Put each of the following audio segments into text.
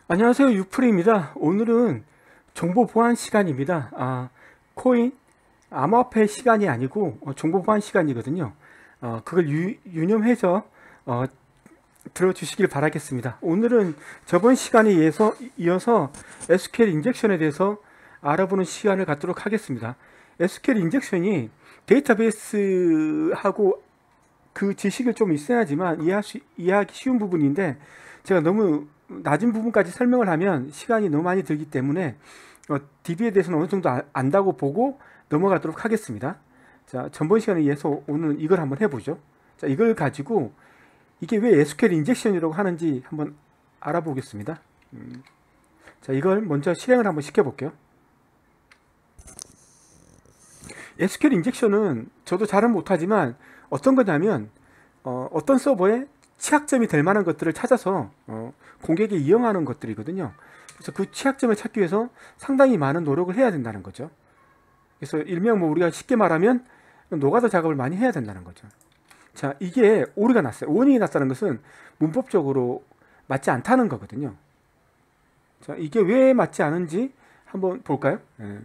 안녕하세요, 유프리입니다. 오늘은 정보 보안 시간입니다. 코인 암호화폐 시간이 아니고 정보 보안 시간이거든요. 그걸 유념해서 들어주시길 바라겠습니다. 오늘은 저번 시간에 이어서 SQL 인젝션에 대해서 알아보는 시간을 갖도록 하겠습니다. SQL 인젝션이 데이터베이스하고 그 지식을 좀 있어야지만 이해하기 쉬운 부분인데, 제가 너무 낮은 부분까지 설명을 하면 시간이 너무 많이 들기 때문에 DB에 대해서는 어느 정도 안다고 보고 넘어가도록 하겠습니다. 자, 전번 시간에 이어서 오늘 이걸 한번 해보죠. 자, 이걸 가지고 이게 왜 SQL 인젝션이라고 하는지 한번 알아보겠습니다. 자, 이걸 먼저 실행을 한번 시켜볼게요. SQL 인젝션은 저도 잘은 못하지만 어떤 거냐면 어떤 서버에 취약점이 될 만한 것들을 찾아서 공격에 이용하는 것들이거든요. 그래서 그 취약점을 찾기 위해서 상당히 많은 노력을 해야 된다는 거죠. 그래서 일명 우리가 쉽게 말하면 노가다 작업을 많이 해야 된다는 거죠. 자, 이게 오류가 났어요. 원인이 났다는 것은 문법적으로 맞지 않다는 거거든요. 자, 이게 왜 맞지 않은지 한번 볼까요?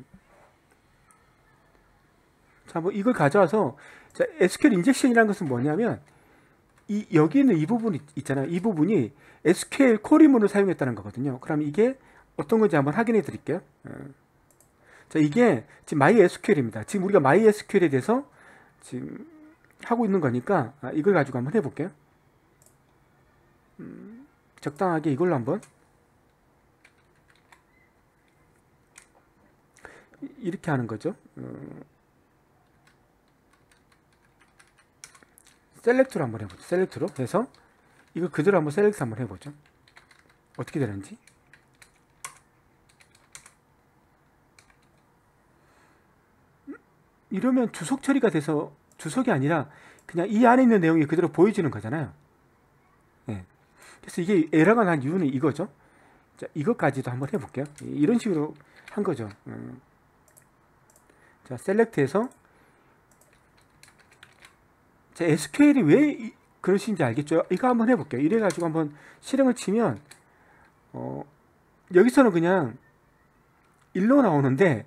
자, 이걸 가져와서, 자, SQL 인젝션이라는 것은 뭐냐면 여기 있는 이 부분 있잖아요. 이 부분이 SQL 쿼리문을 사용했다는 거거든요. 그럼 이게 어떤 건지 한번 확인해 드릴게요. 자, 이게 지금 MySQL입니다. 지금 우리가 MySQL에 대해서 지금 하고 있는 거니까 이걸 가지고 한번 해볼게요. 적당하게 이걸로 한번 이렇게 하는 거죠. 셀렉트로 한번 해보죠. 셀렉트로 해서 이거 그대로 한번 셀렉트 한번 해보죠. 어떻게 되는지. 이러면 주석 처리가 돼서 주석이 아니라 그냥 이 안에 있는 내용이 그대로 보여지는 거잖아요. 네. 그래서 이게 에러가 난 이유는 이거죠. 자, 이것까지도 한번 해볼게요. 이런 식으로 한 거죠. 자, 셀렉트해서, 자, SQL이 왜 그러신지 알겠죠? 이거 한번 해볼게요. 이래가지고 한번 실행을 치면 여기서는 그냥 1로 나오는데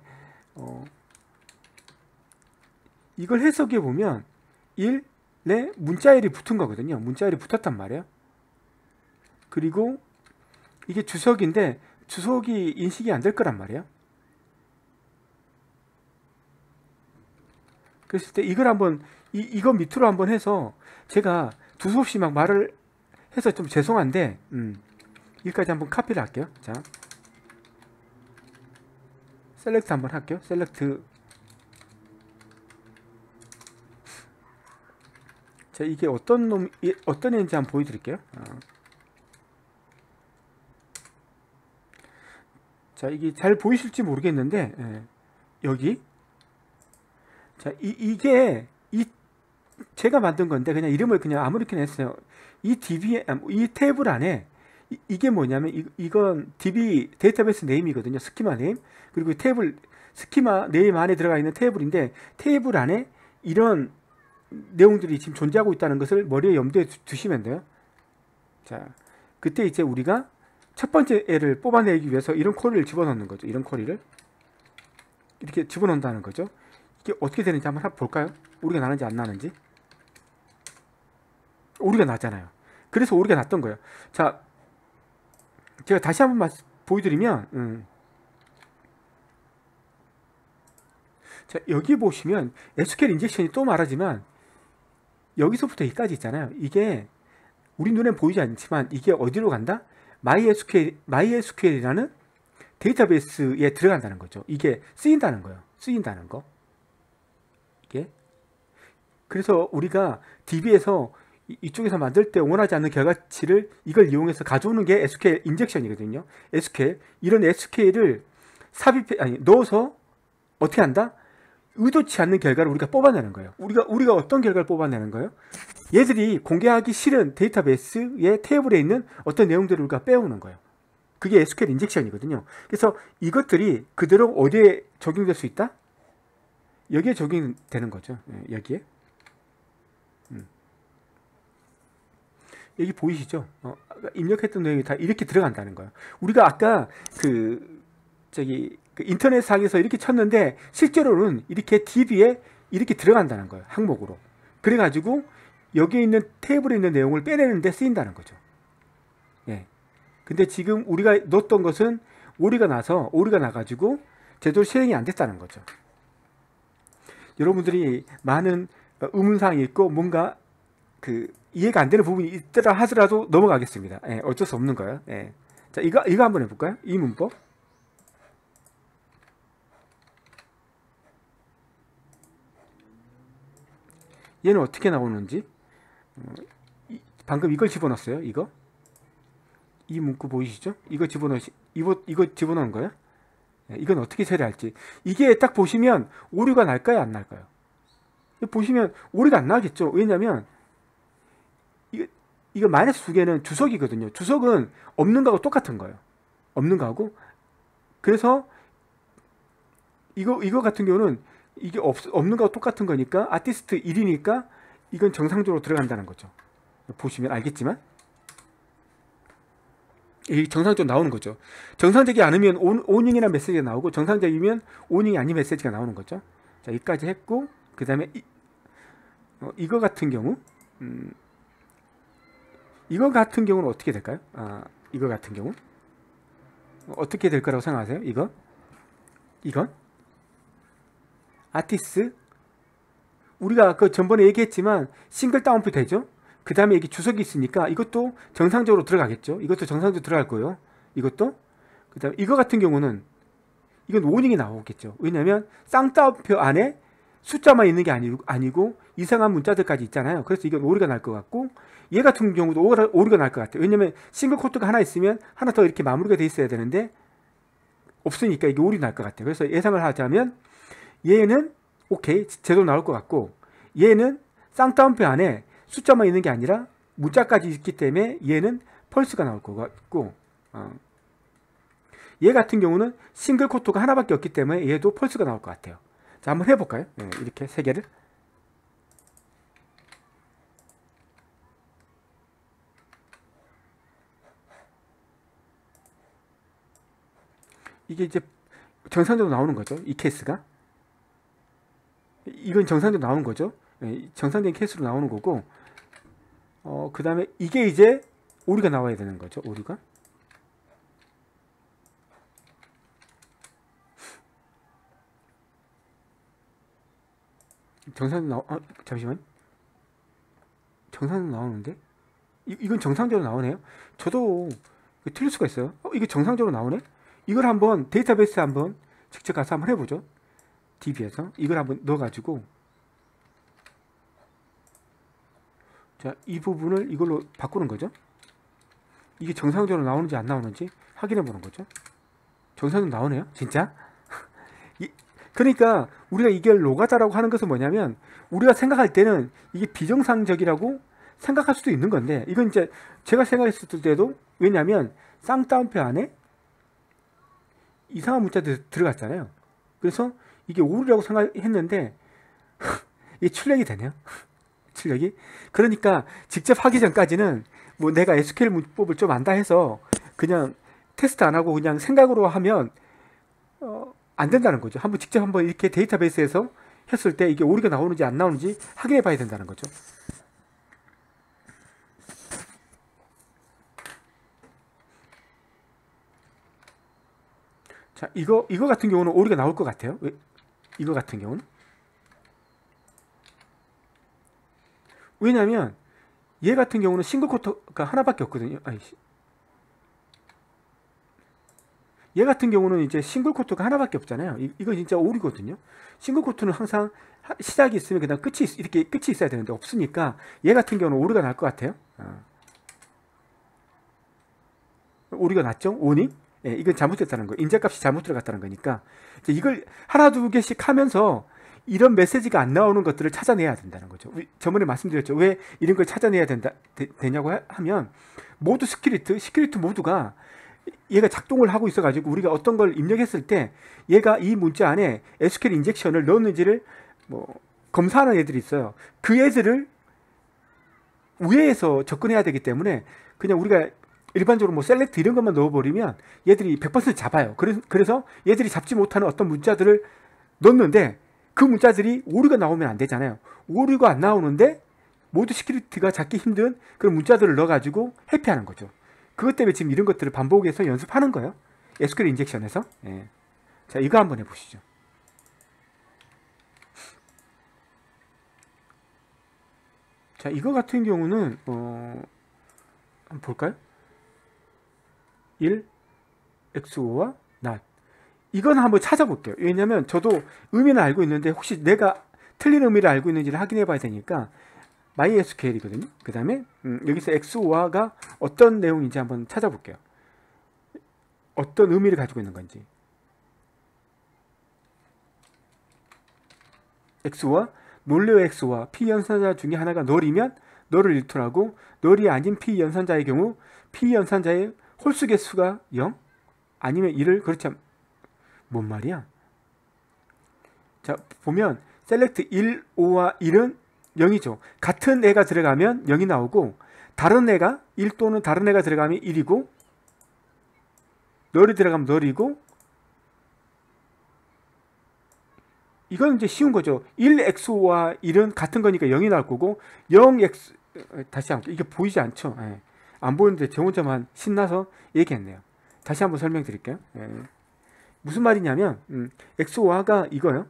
이걸 해석해 보면 1에 문자열이 붙은 거거든요. 문자열이 붙었단 말이에요. 그리고 이게 주석인데 주석이 인식이 안 될 거란 말이에요. 그랬을 때 이걸 한번 이거 밑으로 한번 해서, 제가 두서없이 막 말을 해서 좀 죄송한데 여기까지 한번 카피를 할게요. 자, 셀렉트 한번 할게요. 셀렉트. 자, 이게 어떤 애인지 한번 보여드릴게요. 자, 이게 잘 보이실지 모르겠는데, 여기, 자, 이게 제가 만든 건데 그냥 이름을 그냥 아무렇게나 했어요. 이 탭을 안에 이게 뭐냐면 이건 DB 데이터베이스 네임이거든요. 스키마 네임. 그리고 스키마 네임 안에 들어가 있는 테이블인데, 테이블 안에 이런 내용들이 지금 존재하고 있다는 것을 머리에 염두에 두시면 돼요. 자, 그때 이제 우리가 첫 번째 애를 뽑아내기 위해서 이런 쿼리를 집어넣는 거죠. 이런 쿼리를 이렇게 집어넣는다는 거죠. 이게 어떻게 되는지 한번 볼까요? 오류가 나는지 안 나는지. 오류가 나잖아요. 그래서 오류가 났던 거예요. 자, 제가 다시 한번 보여드리면, 자, 여기 보시면 SQL 인젝션이 또 말하지만 여기서부터 여기까지 있잖아요. 이게 우리 눈엔 보이지 않지만 이게 어디로 간다? MySQL이라는 데이터베이스에 들어간다는 거죠. 이게 쓰인다는 거예요. 쓰인다는 거. 이게. 그래서 우리가 DB에서 이쪽에서 만들 때 원하지 않는 결과치를 이걸 이용해서 가져오는 게 SQL 인젝션이거든요. SQL. 이런 SQL을 넣어서 어떻게 한다? 의도치 않는 결과를 우리가 뽑아내는 거예요. 우리가 어떤 결과를 뽑아내는 거예요? 얘들이 공개하기 싫은 데이터베이스의 테이블에 있는 어떤 내용들을 우리가 빼오는 거예요. 그게 SQL 인젝션이거든요. 그래서 이것들이 그대로 어디에 적용될 수 있다? 여기에 적용되는 거죠. 여기에. 여기 보이시죠? 입력했던 내용이 다 이렇게 들어간다는 거예요. 우리가 아까 그 인터넷상에서 이렇게 쳤는데 실제로는 이렇게 DB에 이렇게 들어간다는 거예요. 항목으로. 그래가지고 여기에 있는 테이블에 있는 내용을 빼내는데 쓰인다는 거죠. 예. 근데 지금 우리가 넣었던 것은 오류가 나가지고 제대로 실행이 안 됐다는 거죠. 여러분들이 많은 의문사항이 있고 뭔가 그 이해가 안 되는 부분이 있더라 하더라도 넘어가겠습니다. 예, 어쩔 수 없는 거예요. 예. 자, 이거 한번 해볼까요? 이 문법. 얘는 어떻게 나오는지. 방금 이걸 집어넣었어요. 이 문구 보이시죠? 이거 집어넣은 거예요. 예, 이건 어떻게 처리할지. 이게 딱 보시면 오류가 날까요? 안 날까요? 보시면 오류가 안 나겠죠. 왜냐면 이거 마이너스 2개는 주석이거든요. 주석은 없는 거하고 똑같은 거예요. 없는 거하고. 그래서 이거 같은 경우는 이게 없는 거하고 똑같은 거니까 아티스트 1이니까 이건 정상적으로 들어간다는 거죠. 보시면 알겠지만 이 정상적으로 나오는 거죠. 정상적이 않으면 오닝이라는 메시지가 나오고 정상적이면 오닝이 아닌 메시지가 나오는 거죠. 자, 여기까지 했고 그 다음에 이거 같은 경우 이거 같은 경우는 어떻게 될까요? 이거 같은 경우 어떻게 될 거라고 생각하세요? 이건 아티스트 우리가 그 전번에 얘기했지만 싱글 다운표 되죠? 그 다음에 여기 주석이 있으니까 이것도 정상적으로 들어가겠죠? 이것도 정상적으로 들어갈 거예요. 이것도 그 다음에 이거 같은 경우는 이건 오닝이 나오겠죠. 왜냐면 쌍따옴표 안에 숫자만 있는 게 아니고 이상한 문자들까지 있잖아요. 그래서 이건 오류가 날 것 같고 얘 같은 경우도 오류가 날 것 같아요. 왜냐면 싱글 코트가 하나 있으면 하나 더 이렇게 마무리가 돼 있어야 되는데 없으니까 이게 오류 날 것 같아요. 그래서 예상을 하자면 얘는 오케이 제대로 나올 것 같고 얘는 쌍따옴표 안에 숫자만 있는 게 아니라 문자까지 있기 때문에 얘는 펄스가 나올 것 같고 얘 같은 경우는 싱글 코트가 하나밖에 없기 때문에 얘도 펄스가 나올 것 같아요. 자, 한번 해볼까요? 네, 이렇게 세 개를. 이게 이제 정상적으로 나오는 거죠. 이 케이스가. 이건 정상적으로 나오는 거죠. 네, 정상적인 케이스로 나오는 거고 그 다음에 이게 이제 오류가 나와야 되는 거죠. 오류가. 정상적으로 잠시만. 정상적으로 나오는데? 이건 정상적으로 나오네요. 저도 틀릴 수가 있어요. 이게 정상적으로 나오네? 이걸 한번 데이터베이스에 한번 직접 가서 한번 해보죠. DB에서 이걸 한번 넣어가지고 자, 이 부분을 이걸로 바꾸는 거죠. 이게 정상적으로 나오는지 안 나오는지 확인해 보는 거죠. 정상적으로 나오네요. 진짜. 그러니까 우리가 이게 로가다라고 하는 것은 뭐냐면 우리가 생각할 때는 이게 비정상적이라고 생각할 수도 있는 건데 이건 이제 제가 생각했을 때도 왜냐하면 쌍따옴표 안에 이상한 문자들이 들어갔잖아요. 그래서 이게 오류라고 생각했는데 이게 출력이 되네요. 출력이. 그러니까 직접 하기 전까지는 뭐 내가 SQL 문법을 좀 안다 해서 그냥 테스트 안 하고 그냥 생각으로 하면 안 된다는 거죠. 직접 한번 이렇게 데이터베이스에서 했을 때 이게 오류가 나오는지 안 나오는지 확인해 봐야 된다는 거죠. 자, 이거 같은 경우는 오류가 나올 것 같아요. 이거 같은 경우는. 왜냐면 얘 같은 경우는 싱글 코트가 하나밖에 없거든요. 얘 같은 경우는 이제 싱글 코트가 하나밖에 없잖아요. 이거 진짜 오류거든요. 싱글 코트는 항상 시작이 있으면 그다음 이렇게 끝이 있어야 되는데 없으니까 얘 같은 경우는 오류가 날 것 같아요. 오류가 났죠? 오닝? 예, 이건 잘못됐다는 거예요. 인제값이 잘못 들어갔다는 거니까 이걸 하나 두 개씩 하면서 이런 메시지가 안 나오는 것들을 찾아내야 된다는 거죠. 저번에 말씀드렸죠. 왜 이런 걸 찾아내야 되냐고 하면 모두 시큐리티 모두가 얘가 작동을 하고 있어 가지고 우리가 어떤 걸 입력했을 때 얘가 이 문자 안에 SQL 인젝션을 넣었는지를 뭐 검사하는 애들이 있어요. 그 애들을 위에서 접근해야 되기 때문에 그냥 우리가 일반적으로 뭐 셀렉트 이런 것만 넣어버리면 얘들이 100% 잡아요. 그래서 얘들이 잡지 못하는 어떤 문자들을 넣는데 그 문자들이 오류가 나오면 안 되잖아요. 오류가 안 나오는데 모두 시큐리티가 잡기 힘든 그런 문자들을 넣어가지고 회피하는 거죠. 그것 때문에 지금 이런 것들을 반복해서 연습하는 거예요. SQL 인젝션에서. 예. 자, 이거 한번 해보시죠. 자, 이거 같은 경우는 한번 볼까요? 1, XO와 not. 이건 한번 찾아볼게요. 왜냐면 저도 의미는 알고 있는데 혹시 내가 틀린 의미를 알고 있는지를 확인해 봐야 되니까 MySQL이거든요. 그 다음에 여기서 XOR가 어떤 내용인지 한번 찾아볼게요. 어떤 의미를 가지고 있는 건지. XOR, 논리어 XOR, P연산자 중에 하나가 널이면 널을 일투하고 널이 아닌 P연산자의 경우 P연산자의 홀수 개수가 0 아니면 1을 그렇지 않... 뭔 말이야? 자, 보면 select 1, 5와 1은 0이죠. 같은 애가 들어가면 0이 나오고 다른 애가 1 또는 다른 애가 들어가면 1이고 널이 들어가면 널이고 이건 이제 쉬운 거죠. 1x와 1은 같은 거니까 0이 나올 거고 0x 다시 한번 이게 보이지 않죠? 예. 안 보이는데 저 혼자만 신나서 얘기했네요. 다시 한번 설명드릴게요. 예. 무슨 말이냐면 x와가 이거요.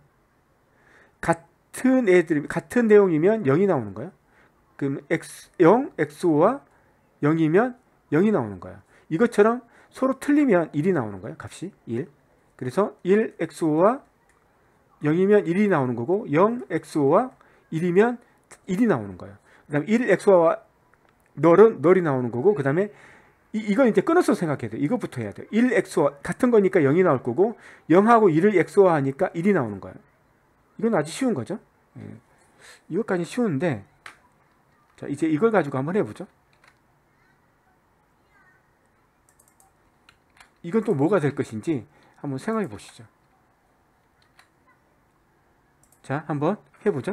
같은 애들 같은 내용이면 0이 나오는 거예요. 그럼 x0 x와 0이면 0이 나오는 거예요. 이것처럼 서로 틀리면 1이 나오는 거예요. 값이 1. 그래서 1x와 0이면 1이 나오는 거고 0x와 1이면 1이 나오는 거예요. 그 다음에 1x와 널이 나오는 거고 그 다음에 이건 이제 끊어서 생각해야 돼요. 이것부터 해야 돼요. 1x와 같은 거니까 0이 나올 거고 0하고 1을 x와 하니까 1이 나오는 거예요. 이건 아주 쉬운 거죠. 예. 이것까지 쉬운데 자 이제 이걸 가지고 한번 해보죠. 이건 또 뭐가 될 것인지 한번 생각해 보시죠. 자, 한번 해보죠.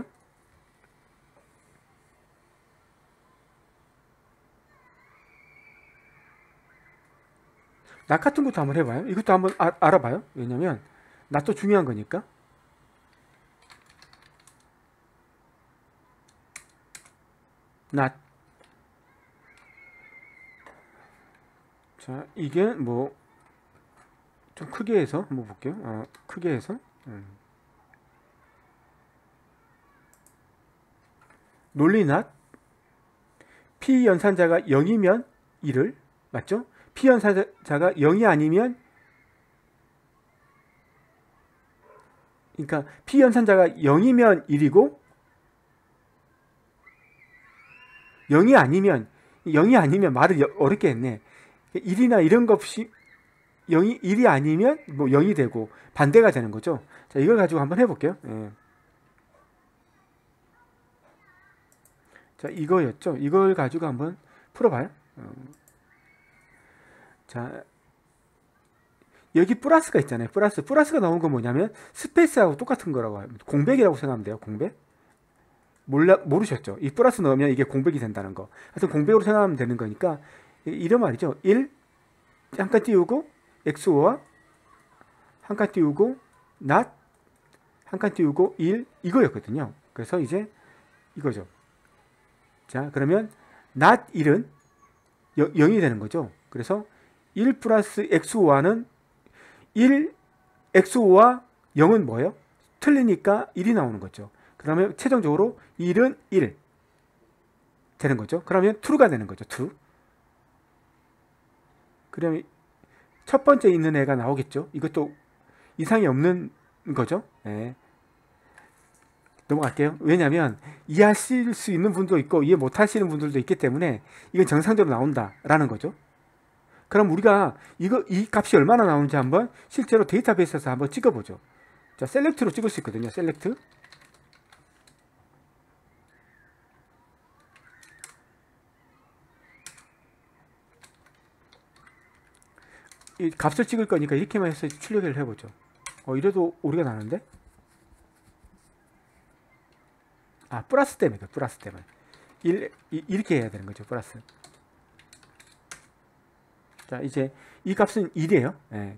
낫 같은 것도 한번 해봐요. 이것도 한번 알아봐요. 왜냐면 낫도 중요한 거니까. 낫. 자, 이게 뭐 좀 크게 해서 한번 볼게요. 크게 해서 논리 낫. P 연산자가 0이면 1을 맞죠? P 연산자가 0이 아니면 그러니까 P 연산자가 0이면 1이고 0이 아니면 말을 어렵게 했네. 1이나 이런 것 없이 1이 아니면 뭐 0이 되고 반대가 되는 거죠. 자, 이걸 가지고 한번 해볼게요. 예. 자, 이거였죠. 이걸 가지고 한번 풀어봐요. 자, 여기 플러스가 있잖아요. 플러스가 나온 건 뭐냐면 스페이스하고 똑같은 거라고 합니다. 공백이라고 생각하면 돼요. 공백. 모르셨죠? 이 플러스 넣으면 이게 공백이 된다는 거. 하여튼 공백으로 생각하면 되는 거니까 이런 말이죠. 1 한 칸 띄우고 XO와 한 칸 띄우고 not 한 칸 띄우고 1 이거였거든요. 그래서 이제 이거죠. 자, 그러면 not 1은 0이 되는 거죠. 그래서 1 플러스 XO와는 1 XO와 0은 뭐예요? 틀리니까 1이 나오는 거죠. 그러면 최종적으로 1은 1 되는 거죠. 그러면 true가 되는 거죠. true. 그러면 첫 번째 있는 애가 나오겠죠. 이것도 이상이 없는 거죠. 네. 넘어갈게요. 왜냐하면 이해하실 수 있는 분도 있고 이해 못 하시는 분들도 있기 때문에 이건 정상적으로 나온다라는 거죠. 그럼 우리가 이 값이 얼마나 나오는지 한번 실제로 데이터베이스에서 한번 찍어보죠. 자, 셀렉트로 찍을 수 있거든요. 셀렉트. 이 값을 찍을 거니까 이렇게만 해서 출력을 해보죠. 이래도 오류가 나는데? 플러스 때문에. 이렇게 해야 되는 거죠. 플러스. 자, 이제 이 값은 1이에요. 예.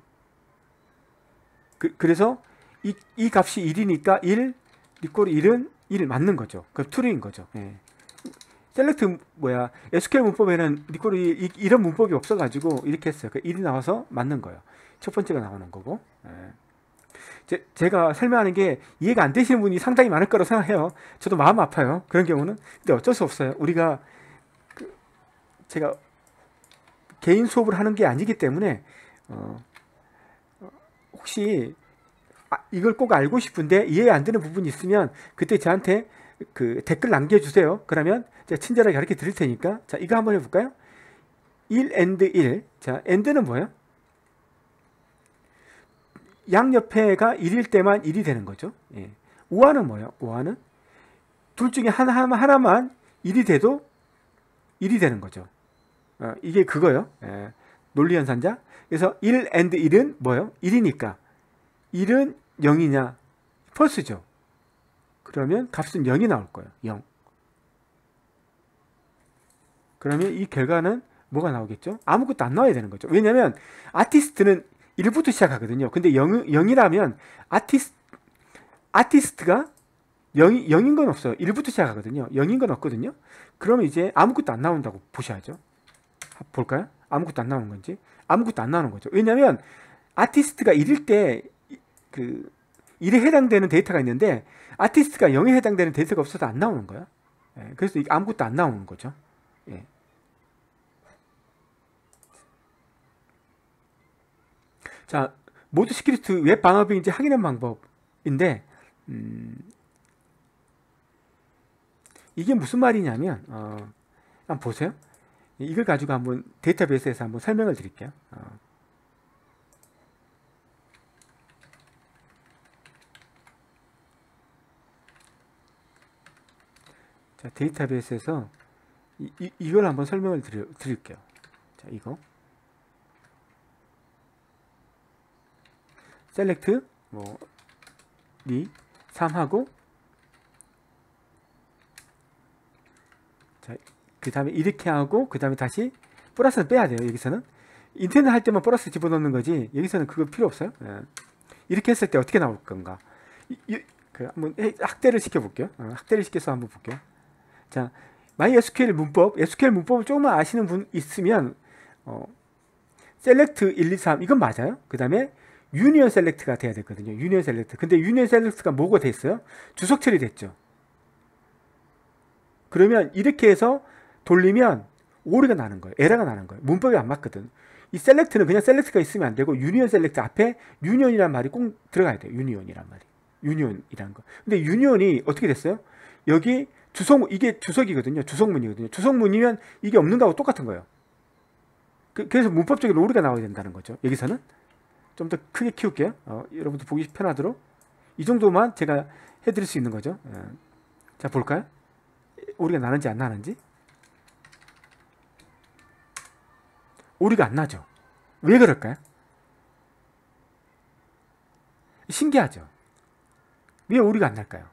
그래서 이 값이 1이니까 1 이꼴 1은 1 맞는 거죠. 그럼 true인 거죠. 예. 셀렉트 SQL 문법에는 리콜이 이런 문법이 없어가지고 이렇게 했어요. 1이 나와서 맞는 거예요. 첫 번째가 나오는 거고. 예. 제가 설명하는 게 이해가 안 되시는 분이 상당히 많을 거라고 생각해요. 저도 마음 아파요. 그런 경우는. 근데 어쩔 수 없어요. 우리가 제가 개인 수업을 하는 게 아니기 때문에 혹시 이걸 꼭 알고 싶은데 이해 안 되는 부분이 있으면 그때 저한테 댓글 남겨주세요. 그러면 제가 친절하게 가르쳐 드릴 테니까. 자, 이거 한번 해볼까요? 1 and 1. 자, and는 뭐예요? 양옆에가 1일 때만 1이 되는 거죠. 예. 우아는 뭐예요? 우아는 둘 중에 하나만 1이 돼도 1이 되는 거죠. 이게 그거요. 예. 논리연산자. 그래서 1 and 1은 뭐예요? 1이니까 1은 0이냐? false죠. 그러면 값은 0이 나올 거예요. 0. 그러면 이 결과는 뭐가 나오겠죠? 아무것도 안 나와야 되는 거죠. 왜냐하면 아티스트는 1부터 시작하거든요. 근데 0이라면 아티스트가 0인 건 없어요. 1부터 시작하거든요. 0인 건 없거든요. 그러면 이제 아무것도 안 나온다고 보셔야죠. 볼까요? 아무것도 안 나오는 건지. 아무것도 안 나오는 거죠. 왜냐하면 아티스트가 1일 때 1에 해당되는 데이터가 있는데 아티스트가 0에 해당되는 데이터가 없어서 안 나오는 거야. 예, 그래서 아무것도 안 나오는 거죠. 예. 자, 모두 시큐리티 웹 방어벽인지 확인하는 방법인데 이게 무슨 말이냐면 한번 보세요. 이걸 가지고 한번 데이터베이스에서 한번 설명을 드릴게요. 자, 데이터베이스에서 이걸 한번 설명을 드릴게요. 자, 이거 셀렉트 리 3하고 자, 그 다음에 이렇게 하고 그 다음에 다시 플러스는 빼야 돼요. 여기서는 인터넷 할 때만 플러스 집어넣는 거지 여기서는 그거 필요 없어요. 예. 이렇게 했을 때 어떻게 나올 건가? 한번 학대를 시켜볼게요. 학대를 시켜서 한번 볼게요. 자, MySQL 문법, SQL 문법을 조금만 아시는 분 있으면 셀렉트 1, 2, 3 이건 맞아요. 그 다음에 유니언 셀렉트가 돼야 되거든요. 유니언 셀렉트. 근데 유니언 셀렉트가 뭐가 됐어요? 주석 처리됐죠. 그러면 이렇게 해서 돌리면 오류가 나는 거예요. 에러가 나는 거예요. 문법이 안 맞거든. 이 셀렉트는 그냥 셀렉트가 있으면 안 되고 유니언 셀렉트 앞에 유니언이란 말이 꼭 들어가야 돼요. 유니언이란 말이. 유니언이란 거. 근데 유니언이 어떻게 됐어요? 여기 이게 주석이거든요. 주석문이거든요. 주석문이면 이게 없는 거하고 똑같은 거예요. 그래서 문법적인 오류가 나와야 된다는 거죠. 여기서는 좀 더 크게 키울게요. 여러분들 보기 편하도록 이 정도만 제가 해드릴 수 있는 거죠. 자, 볼까요? 오류가 나는지 안 나는지. 오류가 안 나죠. 왜 그럴까요? 신기하죠. 왜 오류가 안 날까요?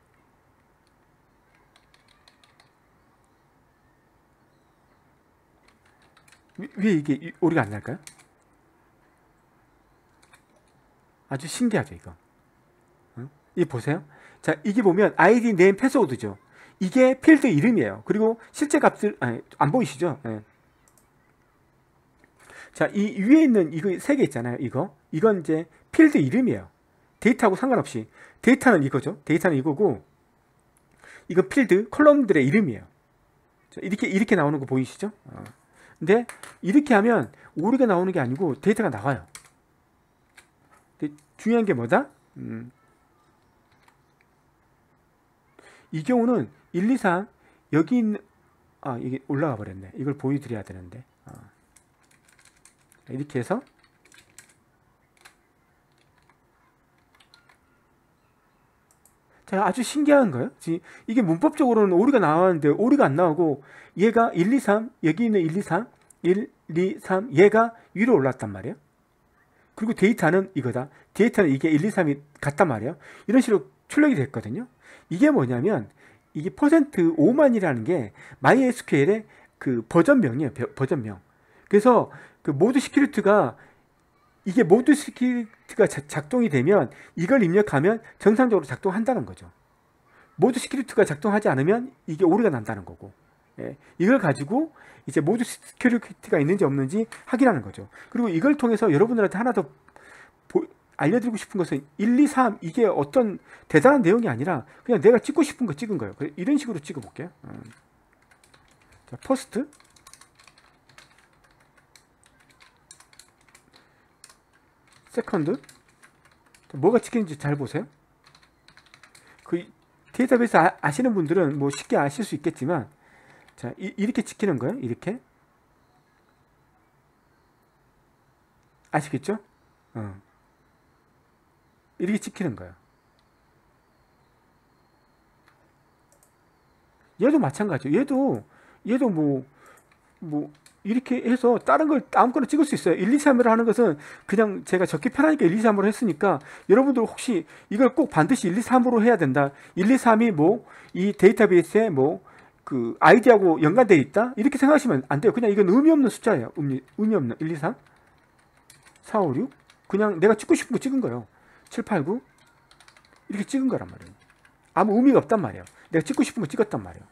왜 이게 오류가 안 날까요? 아주 신기하죠, 이거. 이 보세요. 자, 이게 보면 아이디, 네임, 패스워드죠. 이게 필드 이름이에요. 그리고 실제 값을 안 보이시죠? 네. 자, 이 위에 있는 이거 세 개 있잖아요. 이건 이제 필드 이름이에요. 데이터하고 상관없이 데이터는 이거죠. 데이터는 이거고 이거 필드 컬럼들의 이름이에요. 자, 이렇게 나오는 거 보이시죠? 근데 이렇게 하면 오류가 나오는 게 아니고 데이터가 나와요. 근데 중요한 게 뭐다? 이 경우는 1, 2, 3 여기 있는 이게 올라가 버렸네. 이걸 보여드려야 되는데 이렇게 해서 자, 아주 신기한 거예요. 이게 문법적으로는 오류가 나왔는데 오류가 안 나오고 얘가 1, 2, 3 여기 있는 1, 2, 3 1, 2, 3 얘가 위로 올랐단 말이에요. 그리고 데이터는 이거다. 데이터는 이게 1, 2, 3이 같단 말이에요. 이런 식으로 출력이 됐거든요. 이게 뭐냐면 이게 %5만이라는 게 MySQL의 그 버전명이에요. 버전명. 그래서 그 모드 시큐리티가 이게 모드 시큐리티가 작동이 되면 이걸 입력하면 정상적으로 작동한다는 거죠. 모드 시큐리티가 작동하지 않으면 이게 오류가 난다는 거고. 예, 이걸 가지고 이제 모드 시큐리티가 있는지 없는지 확인하는 거죠. 그리고 이걸 통해서 여러분들한테 하나 더 알려드리고 싶은 것은 1, 2, 3 이게 어떤 대단한 내용이 아니라 그냥 내가 찍고 싶은 거 찍은 거예요. 이런 식으로 찍어 볼게요. 자, 퍼스트 세컨드 뭐가 찍히는지 잘 보세요. 그 데이터베이스 아시는 분들은 뭐 쉽게 아실 수 있겠지만, 자, 이렇게 찍히는 거예요. 이렇게 아시겠죠? 이렇게 찍히는 거예요. 얘도 마찬가지예요. 얘도 뭐 이렇게 해서 다른 걸 아무거나 찍을 수 있어요. 1, 2, 3으로 하는 것은 그냥 제가 적기 편하니까 1, 2, 3으로 했으니까, 여러분들 혹시 이걸 꼭 반드시 1, 2, 3으로 해야 된다, 1, 2, 3이 뭐 이 데이터베이스에 뭐 그 아이디하고 연관되어 있다 이렇게 생각하시면 안 돼요. 그냥 이건 의미 없는 숫자예요. 의미 없는 1, 2, 3 4, 5, 6 그냥 내가 찍고 싶은 거 찍은 거예요. 7, 8, 9 이렇게 찍은 거란 말이에요. 아무 의미가 없단 말이에요. 내가 찍고 싶은 거 찍었단 말이에요.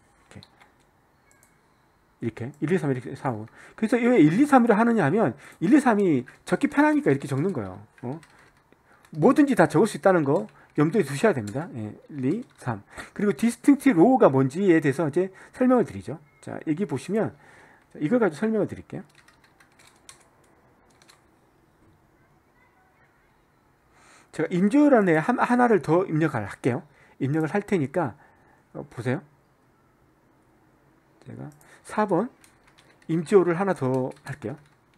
이렇게 1, 2, 3 이렇게 4, 5. 그래서 왜 1, 2, 3이라 하느냐 하면 1, 2, 3이 적기 편하니까 이렇게 적는 거예요. 뭐든지 다 적을 수 있다는 거 염두에 두셔야 됩니다. 예, 1, 2, 3. 그리고 distinct row가 뭔지에 대해서 이제 설명을 드리죠. 자, 여기 보시면 이걸 가지고 설명을 드릴게요. 제가 임조란에 하나를 더 입력을 할게요. 입력을 할 테니까 보세요. 제가 4번 임지호를 하나 더 할게요.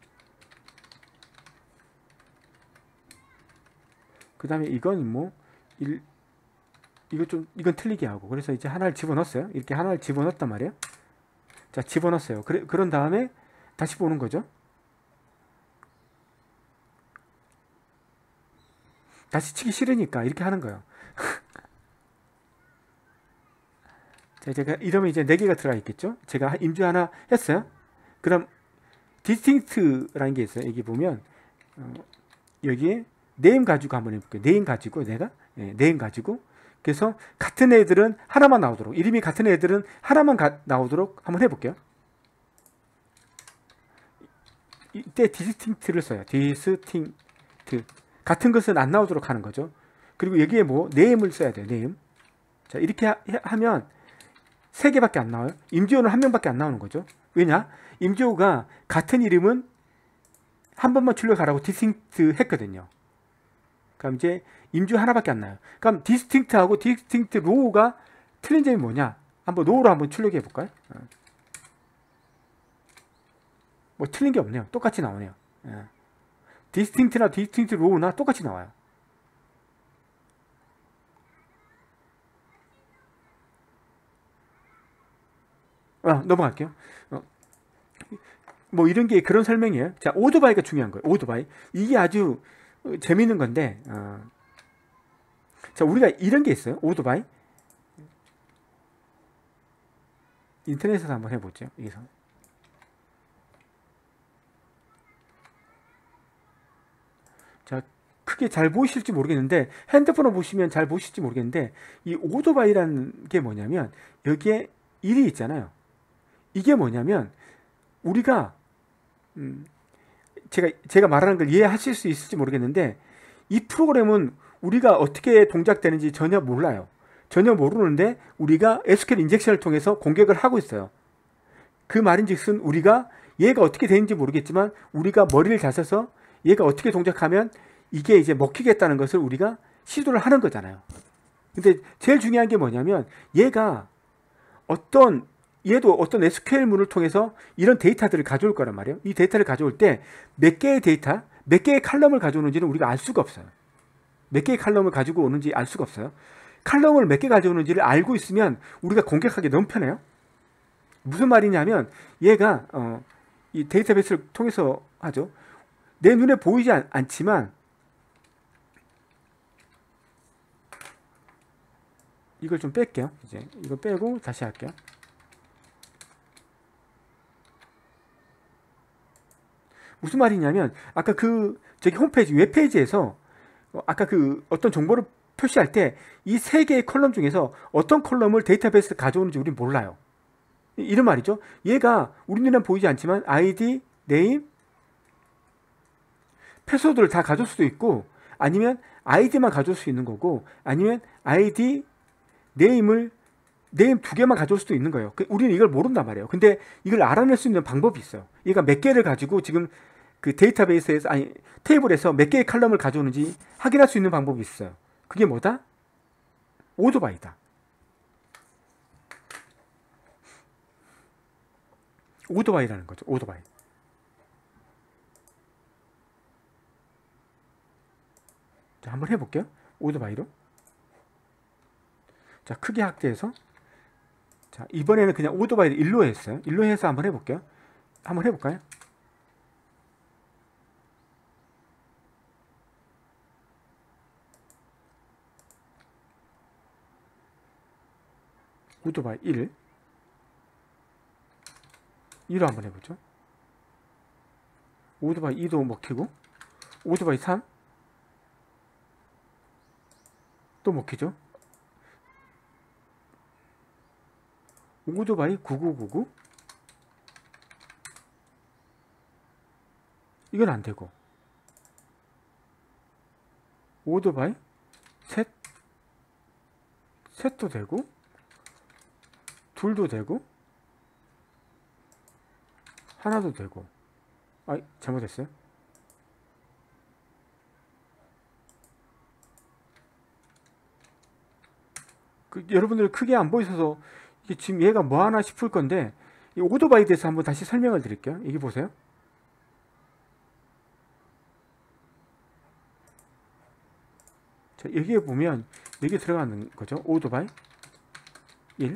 그 다음에 이건 뭐 이건 틀리게 하고, 그래서 이제 하나를 집어넣었어요. 이렇게 하나를 집어넣었단 말이에요. 자, 집어넣었어요. 그런 다음에 다시 보는 거죠. 다시 치기 싫으니까 이렇게 하는 거예요. 자, 제가 이러면 이제 4개가 들어가 있겠죠. 제가 임주 하나 했어요. 그럼 distinct라는 게 있어요. 여기 보면 여기에 name 가지고 한번 해볼게요. name 가지고 내가 name 가지고, 그래서 같은 애들은 하나만 나오도록, 이름이 같은 애들은 하나만 나오도록 한번 해볼게요. 이때 distinct를 써요. distinct 같은 것은 안 나오도록 하는 거죠. 그리고 여기에 뭐 name을 써야 돼요. name. 자, 이렇게 하면 3개밖에 안 나와요. 임지호는 1명밖에 안 나오는 거죠. 왜냐? 임지호가 같은 이름은 한 번만 출력하라고 distinct 했거든요. 그럼 이제 임지호 하나밖에 안 나요. 그럼 distinct하고 distinct row가 틀린 점이 뭐냐? 한번 row로 한번 출력해 볼까요? 뭐 틀린 게 없네요. 똑같이 나오네요. distinct나 distinct row나 똑같이 나와요. 넘어갈게요. 뭐 이런 게 그런 설명이에요. 자, 오토바이가 중요한 거예요. 오토바이. 이게 아주 재밌는 건데, 자, 우리가 이런 게 있어요. 오토바이. 인터넷에서 한번 해보죠. 여기서. 자, 크게 잘 보이실지 모르겠는데, 핸드폰으로 보시면 잘 보실지 모르겠는데, 이 오토바이라는 게 뭐냐면 여기에 1이 있잖아요. 이게 뭐냐면 우리가 제가 말하는 걸 이해하실 수 있을지 모르겠는데, 이 프로그램은 우리가 어떻게 동작되는지 전혀 몰라요. 전혀 모르는데 우리가 SQL 인젝션을 통해서 공격을 하고 있어요. 그 말인즉슨 우리가 얘가 어떻게 되는지 모르겠지만 우리가 머리를 잘 써서 얘가 어떻게 동작하면 이게 이제 먹히겠다는 것을 우리가 시도를 하는 거잖아요. 근데 제일 중요한 게 뭐냐면 얘도 어떤 SQL문을 통해서 이런 데이터들을 가져올 거란 말이에요. 이 데이터를 가져올 때 몇 개의 데이터, 몇 개의 칼럼을 가져오는지는 우리가 알 수가 없어요. 몇 개의 칼럼을 가지고 오는지 알 수가 없어요. 칼럼을 몇 개 가져오는지를 알고 있으면 우리가 공격하기 너무 편해요. 무슨 말이냐면 얘가 이 데이터베이스를 통해서 하죠. 내 눈에 보이지 않지만 이걸 좀 뺄게요. 이제 이거 빼고 다시 할게요. 무슨 말이냐면 아까 그 저기 홈페이지 웹페이지에서 아까 그 어떤 정보를 표시할 때 이 세 개의 컬럼 중에서 어떤 컬럼을 데이터베이스에 가져오는지 우린 몰라요. 이런 말이죠. 얘가 우리 눈에는 보이지 않지만 아이디, 네임, 패스워드를 다 가져올 수도 있고 아니면 아이디만 가져올 수 있는 거고 아니면 아이디, 네임 두 개만 가져올 수도 있는 거예요. 우리는 이걸 모른단 말이에요. 근데 이걸 알아낼 수 있는 방법이 있어요. 얘가 몇 개를 가지고 지금 그 데이터베이스에서 아니 테이블에서 몇 개의 칼럼을 가져오는지 확인할 수 있는 방법이 있어요. 그게 뭐다? 오토바이다. 오토바이라는 거죠. 오토바이. 자, 한번 해볼게요. 오토바이로. 자, 크게 확대해서. 자, 이번에는 그냥 오토바이를 1로 했어요. 1로 해서 한번 해볼게요. 한번 해볼까요? 오토바이 1. 2로 한번 해보죠. 오토바이 2도 먹히고, 오토바이 3. 또 먹히죠. 오토바이 9999. 이건 안 되고. 오토바이 셋도 되고, 둘도 되고, 하나도 되고. 아, 잘못했어요. 여러분들 크게 안 보이셔서 이게 지금 얘가 뭐 하나 싶을 건데 이 오토바이에 대해서 한번 다시 설명을 드릴게요. 여기 보세요. 자, 여기에 보면 여기 들어가는 거죠. 오토바이 1.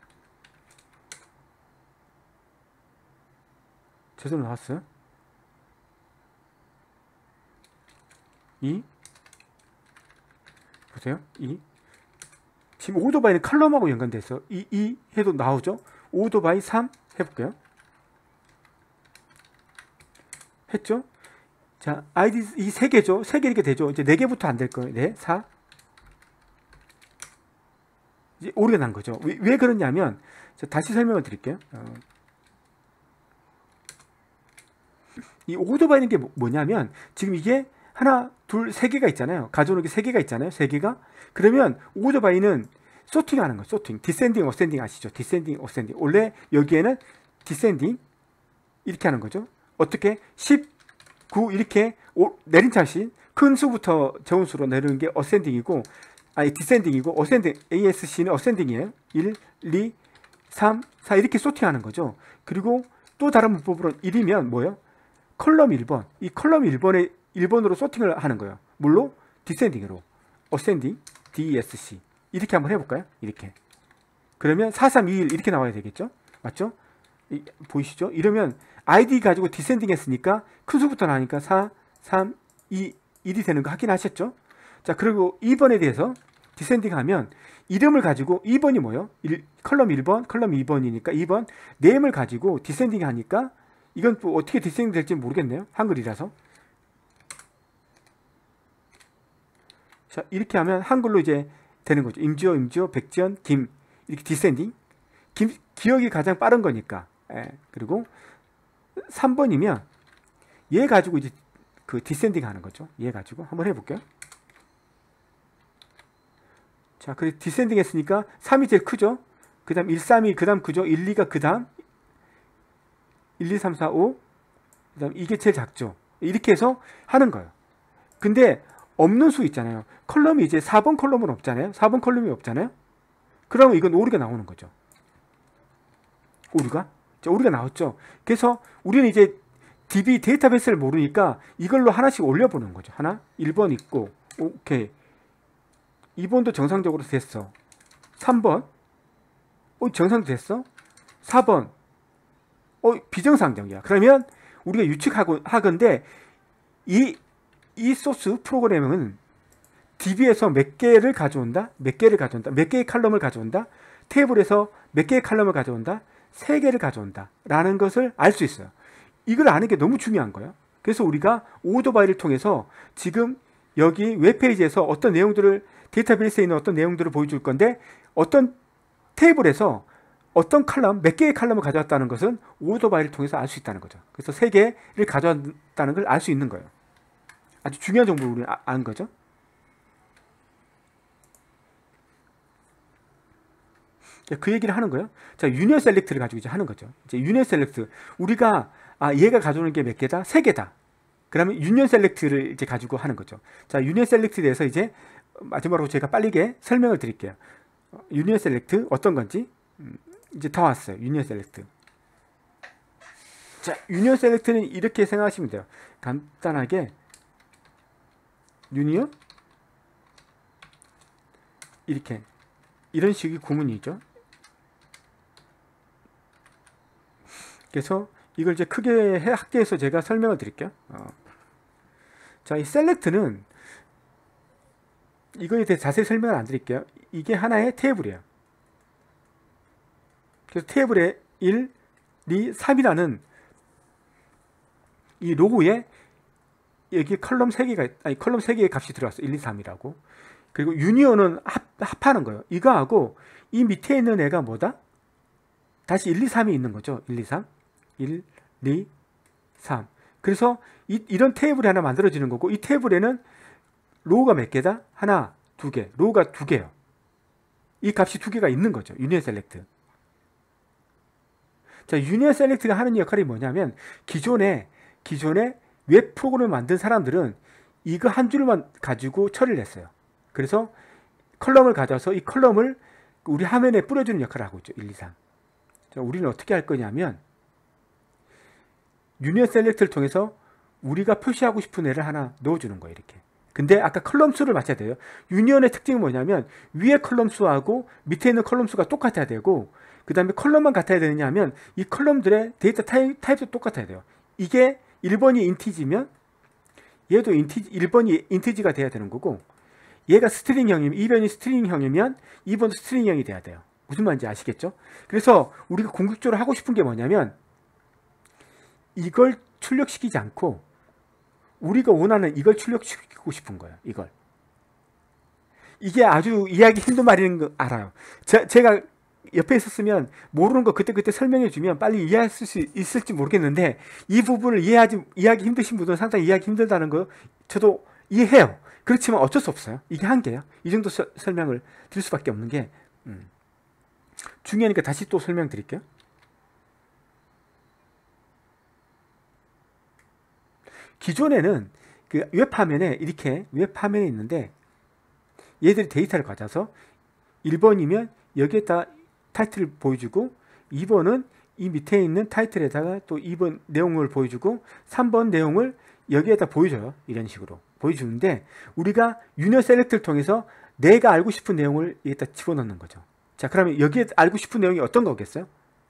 제대로 나왔어요. 2. 보세요. 2. 지금 오토바이는 칼럼하고 연관돼 있어. 2 해도 나오죠. 오토바이 3 해볼게요. 했죠? 자, 아이디 이 3개죠. 3개 이렇게 되죠. 이제 4개부터 안 될 거예요. 네, 4. 이제 오류가 난 거죠. 왜 그러냐면, 자, 다시 설명을 드릴게요. 이 오토바이는 게 뭐냐면, 지금 이게 하나, 둘, 3개가 있잖아요. 가져오는 게 3개가 있잖아요. 3개가. 그러면 오토바이는 소팅 하는 거예요. 소팅. 디센딩, 어센딩 아시죠? 디센딩, 어센딩. 원래 여기에는 디센딩 이렇게 하는 거죠. 어떻게? 10, 9 이렇게 내림차시 큰 수부터 적은 수로 내리는 게 어센딩이고 아니 디센딩이고 어센딩 ASC는 어센딩이에요. 1, 2, 3, 4 이렇게 소팅하는 거죠. 그리고 또 다른 문법으로 1이면 뭐예요? 컬럼 1번. 이 컬럼 1번에 1번으로 소팅을 하는 거예요. 물론 디센딩으로 어센딩 DESC 이렇게 한번 해볼까요? 이렇게 그러면 4, 3, 2, 1 이렇게 나와야 되겠죠? 맞죠? 보이시죠? 이러면 아이디 가지고 디센딩 했으니까 큰 수부터 나니까 4, 3, 2, 1이 되는 거 확인하셨죠? 자, 그리고 2번에 대해서 디센딩 하면 이름을 가지고 2번이 뭐예요? 컬럼 1번, 컬럼 2번이니까 2번 네임을 가지고 디센딩 하니까 이건 또 어떻게 디센딩 될지 모르겠네요. 한글이라서. 자, 이렇게 하면 한글로 이제 되는 거죠. 임지호, 백지연, 김 이렇게 디센딩. 기억이 가장 빠른 거니까. 예. 그리고 3번이면 얘 가지고 이제 그 디센딩 하는 거죠. 얘 가지고 한번 해볼게요. 자, 그래 디센딩 했으니까 3이 제일 크죠. 그 다음 1, 3이 그 다음 크죠. 1, 2가 그 다음 1, 2, 3, 4, 5 그 다음 이게 제일 작죠. 이렇게 해서 하는 거예요. 근데 없는 수 있잖아요. 컬럼이 이제 4번 컬럼은 없잖아요. 4번 컬럼이 없잖아요. 그러면 이건 오류가 나오는 거죠. 오류가? 자, 오류가 나왔죠. 그래서 우리는 이제 DB 데이터베이스를 모르니까 이걸로 하나씩 올려보는 거죠. 하나, 1번 있고, 오케이. 2번도 정상적으로 됐어. 3번, 정상 됐어. 4번, 비정상적이야. 그러면 우리가 유측하건데 이 소스 프로그램은 DB에서 몇 개를 가져온다, 몇 개를 가져온다, 몇 개의 칼럼을 가져온다, 테이블에서 몇 개의 칼럼을 가져온다, 3개를 가져온다 라는 것을 알 수 있어요. 이걸 아는 게 너무 중요한 거예요. 그래서 우리가 오더 바이를 통해서 지금 여기 웹페이지에서 어떤 내용들을, 데이터베이스에 있는 어떤 내용들을 보여줄 건데, 어떤 테이블에서 어떤 칼럼, 몇 개의 칼럼을 가져왔다는 것은 오더 바이를 통해서 알 수 있다는 거죠. 그래서 3개를 가져왔다는 걸 알 수 있는 거예요. 아주 중요한 정보를 우리는 아는 거죠. 그 얘기를 하는 거예요. 자, 유니언 셀렉트를 가지고 이제 하는 거죠. 이제 유니언 셀렉트. 우리가, 얘가 가져오는 게 몇 개다? 3개다. 그러면 유니언 셀렉트를 이제 가지고 하는 거죠. 자, 유니언 셀렉트에 대해서 이제 마지막으로 제가 빠르게 설명을 드릴게요. 유니언 셀렉트 어떤 건지. 이제 다 왔어요. 유니언 셀렉트. 자, 유니언 셀렉트는 이렇게 생각하시면 돼요. 간단하게 유니언 이렇게 이런 식의 구문이죠. 그래서 이걸 이제 크게 학계에서 제가 설명을 드릴게요. 자, 이 셀렉트는 이거에 대해 자세히 설명을 안 드릴게요. 이게 하나의 테이블이에요. 그래서 테이블에 1, 2, 3이라는 이 로고에 여기 컬럼 3개가, 컬럼 3개의 값이 들어왔어. 1, 2, 3이라고. 그리고 유니언은 합하는 거예요. 이거하고 이 밑에 있는 애가 뭐다? 다시 1, 2, 3이 있는 거죠. 1, 2, 3. 1, 2, 3. 그래서 이런 테이블이 하나 만들어지는 거고, 이 테이블에는 로우가 몇 개다? 하나, 2개. 로우가 2개예요. 이 값이 2개가 있는 거죠. 유니언 셀렉트. 자, 유니언 셀렉트가 하는 역할이 뭐냐면, 기존에 웹 프로그램을 만든 사람들은 이거 한 줄만 가지고 처리를 했어요. 그래서 컬럼을 가져와서 이 컬럼을 우리 화면에 뿌려주는 역할을 하고 있죠. 1, 2, 3. 자, 우리는 어떻게 할 거냐면, 유니언 셀렉트를 통해서 우리가 표시하고 싶은 애를 하나 넣어주는 거예요. 이렇게. 근데 아까 컬럼 수를 맞춰야 돼요. 유니언의 특징은 뭐냐면, 위에 컬럼 수하고 밑에 있는 컬럼 수가 똑같아야 되고, 그 다음에 컬럼만 같아야 되느냐 하면 이 컬럼들의 데이터 타입도 똑같아야 돼요. 이게 1번이 인티지면 얘도 1번이 인티지가 돼야 되는 거고, 얘가 스트링형이면, 2번이 스트링형이면 2번도 스트링형이 돼야 돼요. 무슨 말인지 아시겠죠? 그래서 우리가 궁극적으로 하고 싶은 게 뭐냐면, 이걸 출력시키지 않고 우리가 원하는 이걸 출력시키고 싶은 거예요. 이걸. 이게 아주 이해하기 힘든 말인 거 알아요. 제가 옆에 있었으면 모르는 거 그때 설명해 주면 빨리 이해할 수 있을지 모르겠는데, 이 부분을 이해하기 힘드신 분들은 상당히 이해하기 힘들다는 거 저도 이해해요. 그렇지만 어쩔 수 없어요. 이게 한계예요. 이 정도 설명을 드릴 수밖에 없는 게 중요하니까 다시 또 설명드릴게요. 기존에는 그 웹화면에 이렇게 웹화면에 있는데, 얘들이 데이터를 가져서 1번이면 여기에다 타이틀을 보여주고, 2번은 이 밑에 있는 타이틀에다가 또 2번 내용을 보여주고, 3번 내용을 여기에다 보여줘요. 이런 식으로 보여주는데, 우리가 유니언 셀렉트를 통해서 내가 알고 싶은 내용을 여기다 집어넣는 거죠. 자, 그러면 여기에 알고 싶은 내용이 어떤 거겠어요?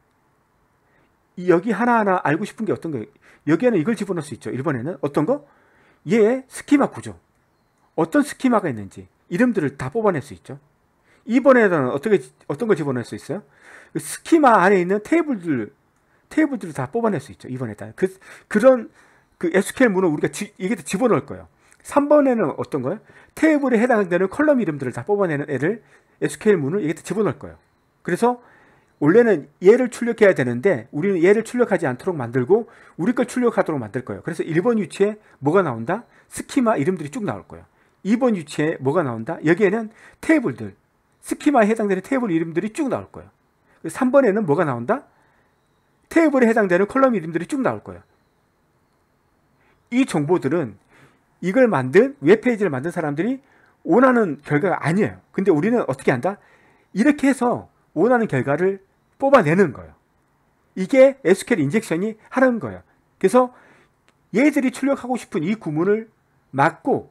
여기 하나하나 알고 싶은 게 어떤 거예요? 여기에는 이걸 집어넣을 수 있죠. 1번에는 어떤 거? 얘의 스키마 구조, 어떤 스키마가 있는지 이름들을 다 뽑아낼 수 있죠. 2번에는 어떤 걸 집어넣을 수 있어요? 스키마 안에 있는 테이블들을 다 뽑아낼 수 있죠. 2번에다. 그런 SQL 문을 우리가 여기다 집어넣을 거예요. 3번에는 어떤 거예요? 테이블에 해당되는 컬럼 이름들을 다 뽑아내는 애를 SQL 문을 여기다 집어넣을 거예요. 그래서 원래는 얘를 출력해야 되는데 우리는 얘를 출력하지 않도록 만들고 우리 걸 출력하도록 만들 거예요. 그래서 1번 위치에 뭐가 나온다? 스키마 이름들이 쭉 나올 거예요. 2번 위치에 뭐가 나온다? 여기에는 테이블들, 스키마에 해당되는 테이블 이름들이 쭉 나올 거예요. 3번에는 뭐가 나온다? 테이블에 해당되는 컬럼 이름들이 쭉 나올 거예요. 이 정보들은 이걸 만든 웹페이지를 만든 사람들이 원하는 결과가 아니에요. 근데 우리는 어떻게 한다? 이렇게 해서 원하는 결과를 뽑아내는 거예요. 이게 SQL 인젝션이 하는 거예요. 그래서 얘들이 출력하고 싶은 이 구문을 막고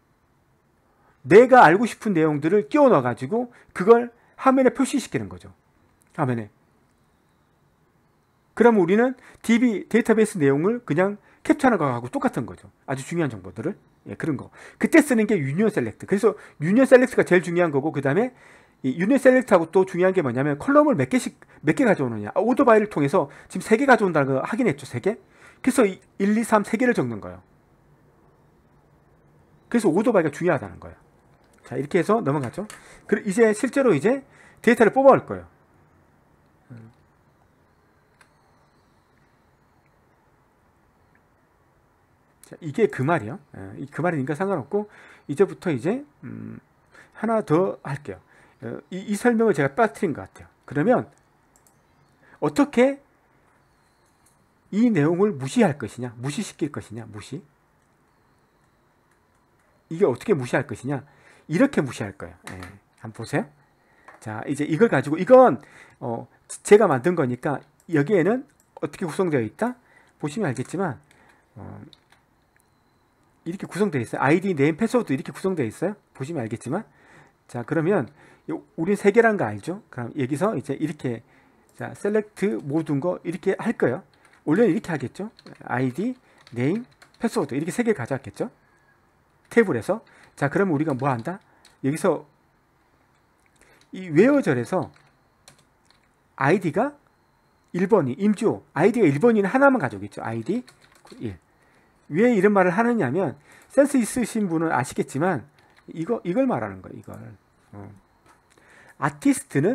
내가 알고 싶은 내용들을 끼워 넣어 가지고 그걸 화면에 표시시키는 거죠. 화면에. 그러면 우리는 DB 데이터베이스 내용을 그냥 캡처하는 거하고 똑같은 거죠. 아주 중요한 정보들을. 예, 그런 거. 그때 쓰는 게 유니온 셀렉트. 그래서 유니온 셀렉트가 제일 중요한 거고, 그 다음에 이 유니온 셀렉트하고 또 중요한 게 뭐냐면 컬럼을 몇 개 가져오느냐. 오토바이를 통해서 지금 3개 가져온다는 거 확인했죠. 3개. 그래서 1, 2, 3, 3개를 적는 거예요. 그래서 오토바이가 중요하다는 거예요. 자, 이렇게 해서 넘어가죠. 그리고 이제 실제로 이제 데이터를 뽑아올 거예요. 자, 이게 그 말이에요. 그 말이니까 상관없고, 이제부터 이제 하나 더 할게요. 이 설명을 제가 빠뜨린 것 같아요. 그러면 어떻게 이 내용을 무시할 것이냐, 무시시킬 것이냐, 무시. 이게 어떻게 무시할 것이냐, 이렇게 무시할 거예요. 한번 보세요. 자, 이제 이걸 가지고, 이건 제가 만든 거니까 여기에는 어떻게 구성되어 있다? 보시면 알겠지만 이렇게 구성되어 있어요. 아이디, 네임, 패스워드 이렇게 구성되어 있어요. 보시면 알겠지만, 자, 그러면 우린 3개라는 거 알죠? 그럼 여기서 이제 이렇게, 자, 셀렉트 모든 거 이렇게 할 거예요. 원래는 이렇게 하겠죠. 아이디, 네임, 패스워드 이렇게 3개 가져왔겠죠. 테이블에서. 자, 그러면 우리가 뭐 한다? 여기서 이 웨어절에서 아이디가 1번이 임주호, 아이디가 1번이는 하나만 가져오겠죠. 아이디 1. 왜 이런 말을 하느냐면, 센스 있으신 분은 아시겠지만 이걸 말하는 거예요. 이걸. 아티스트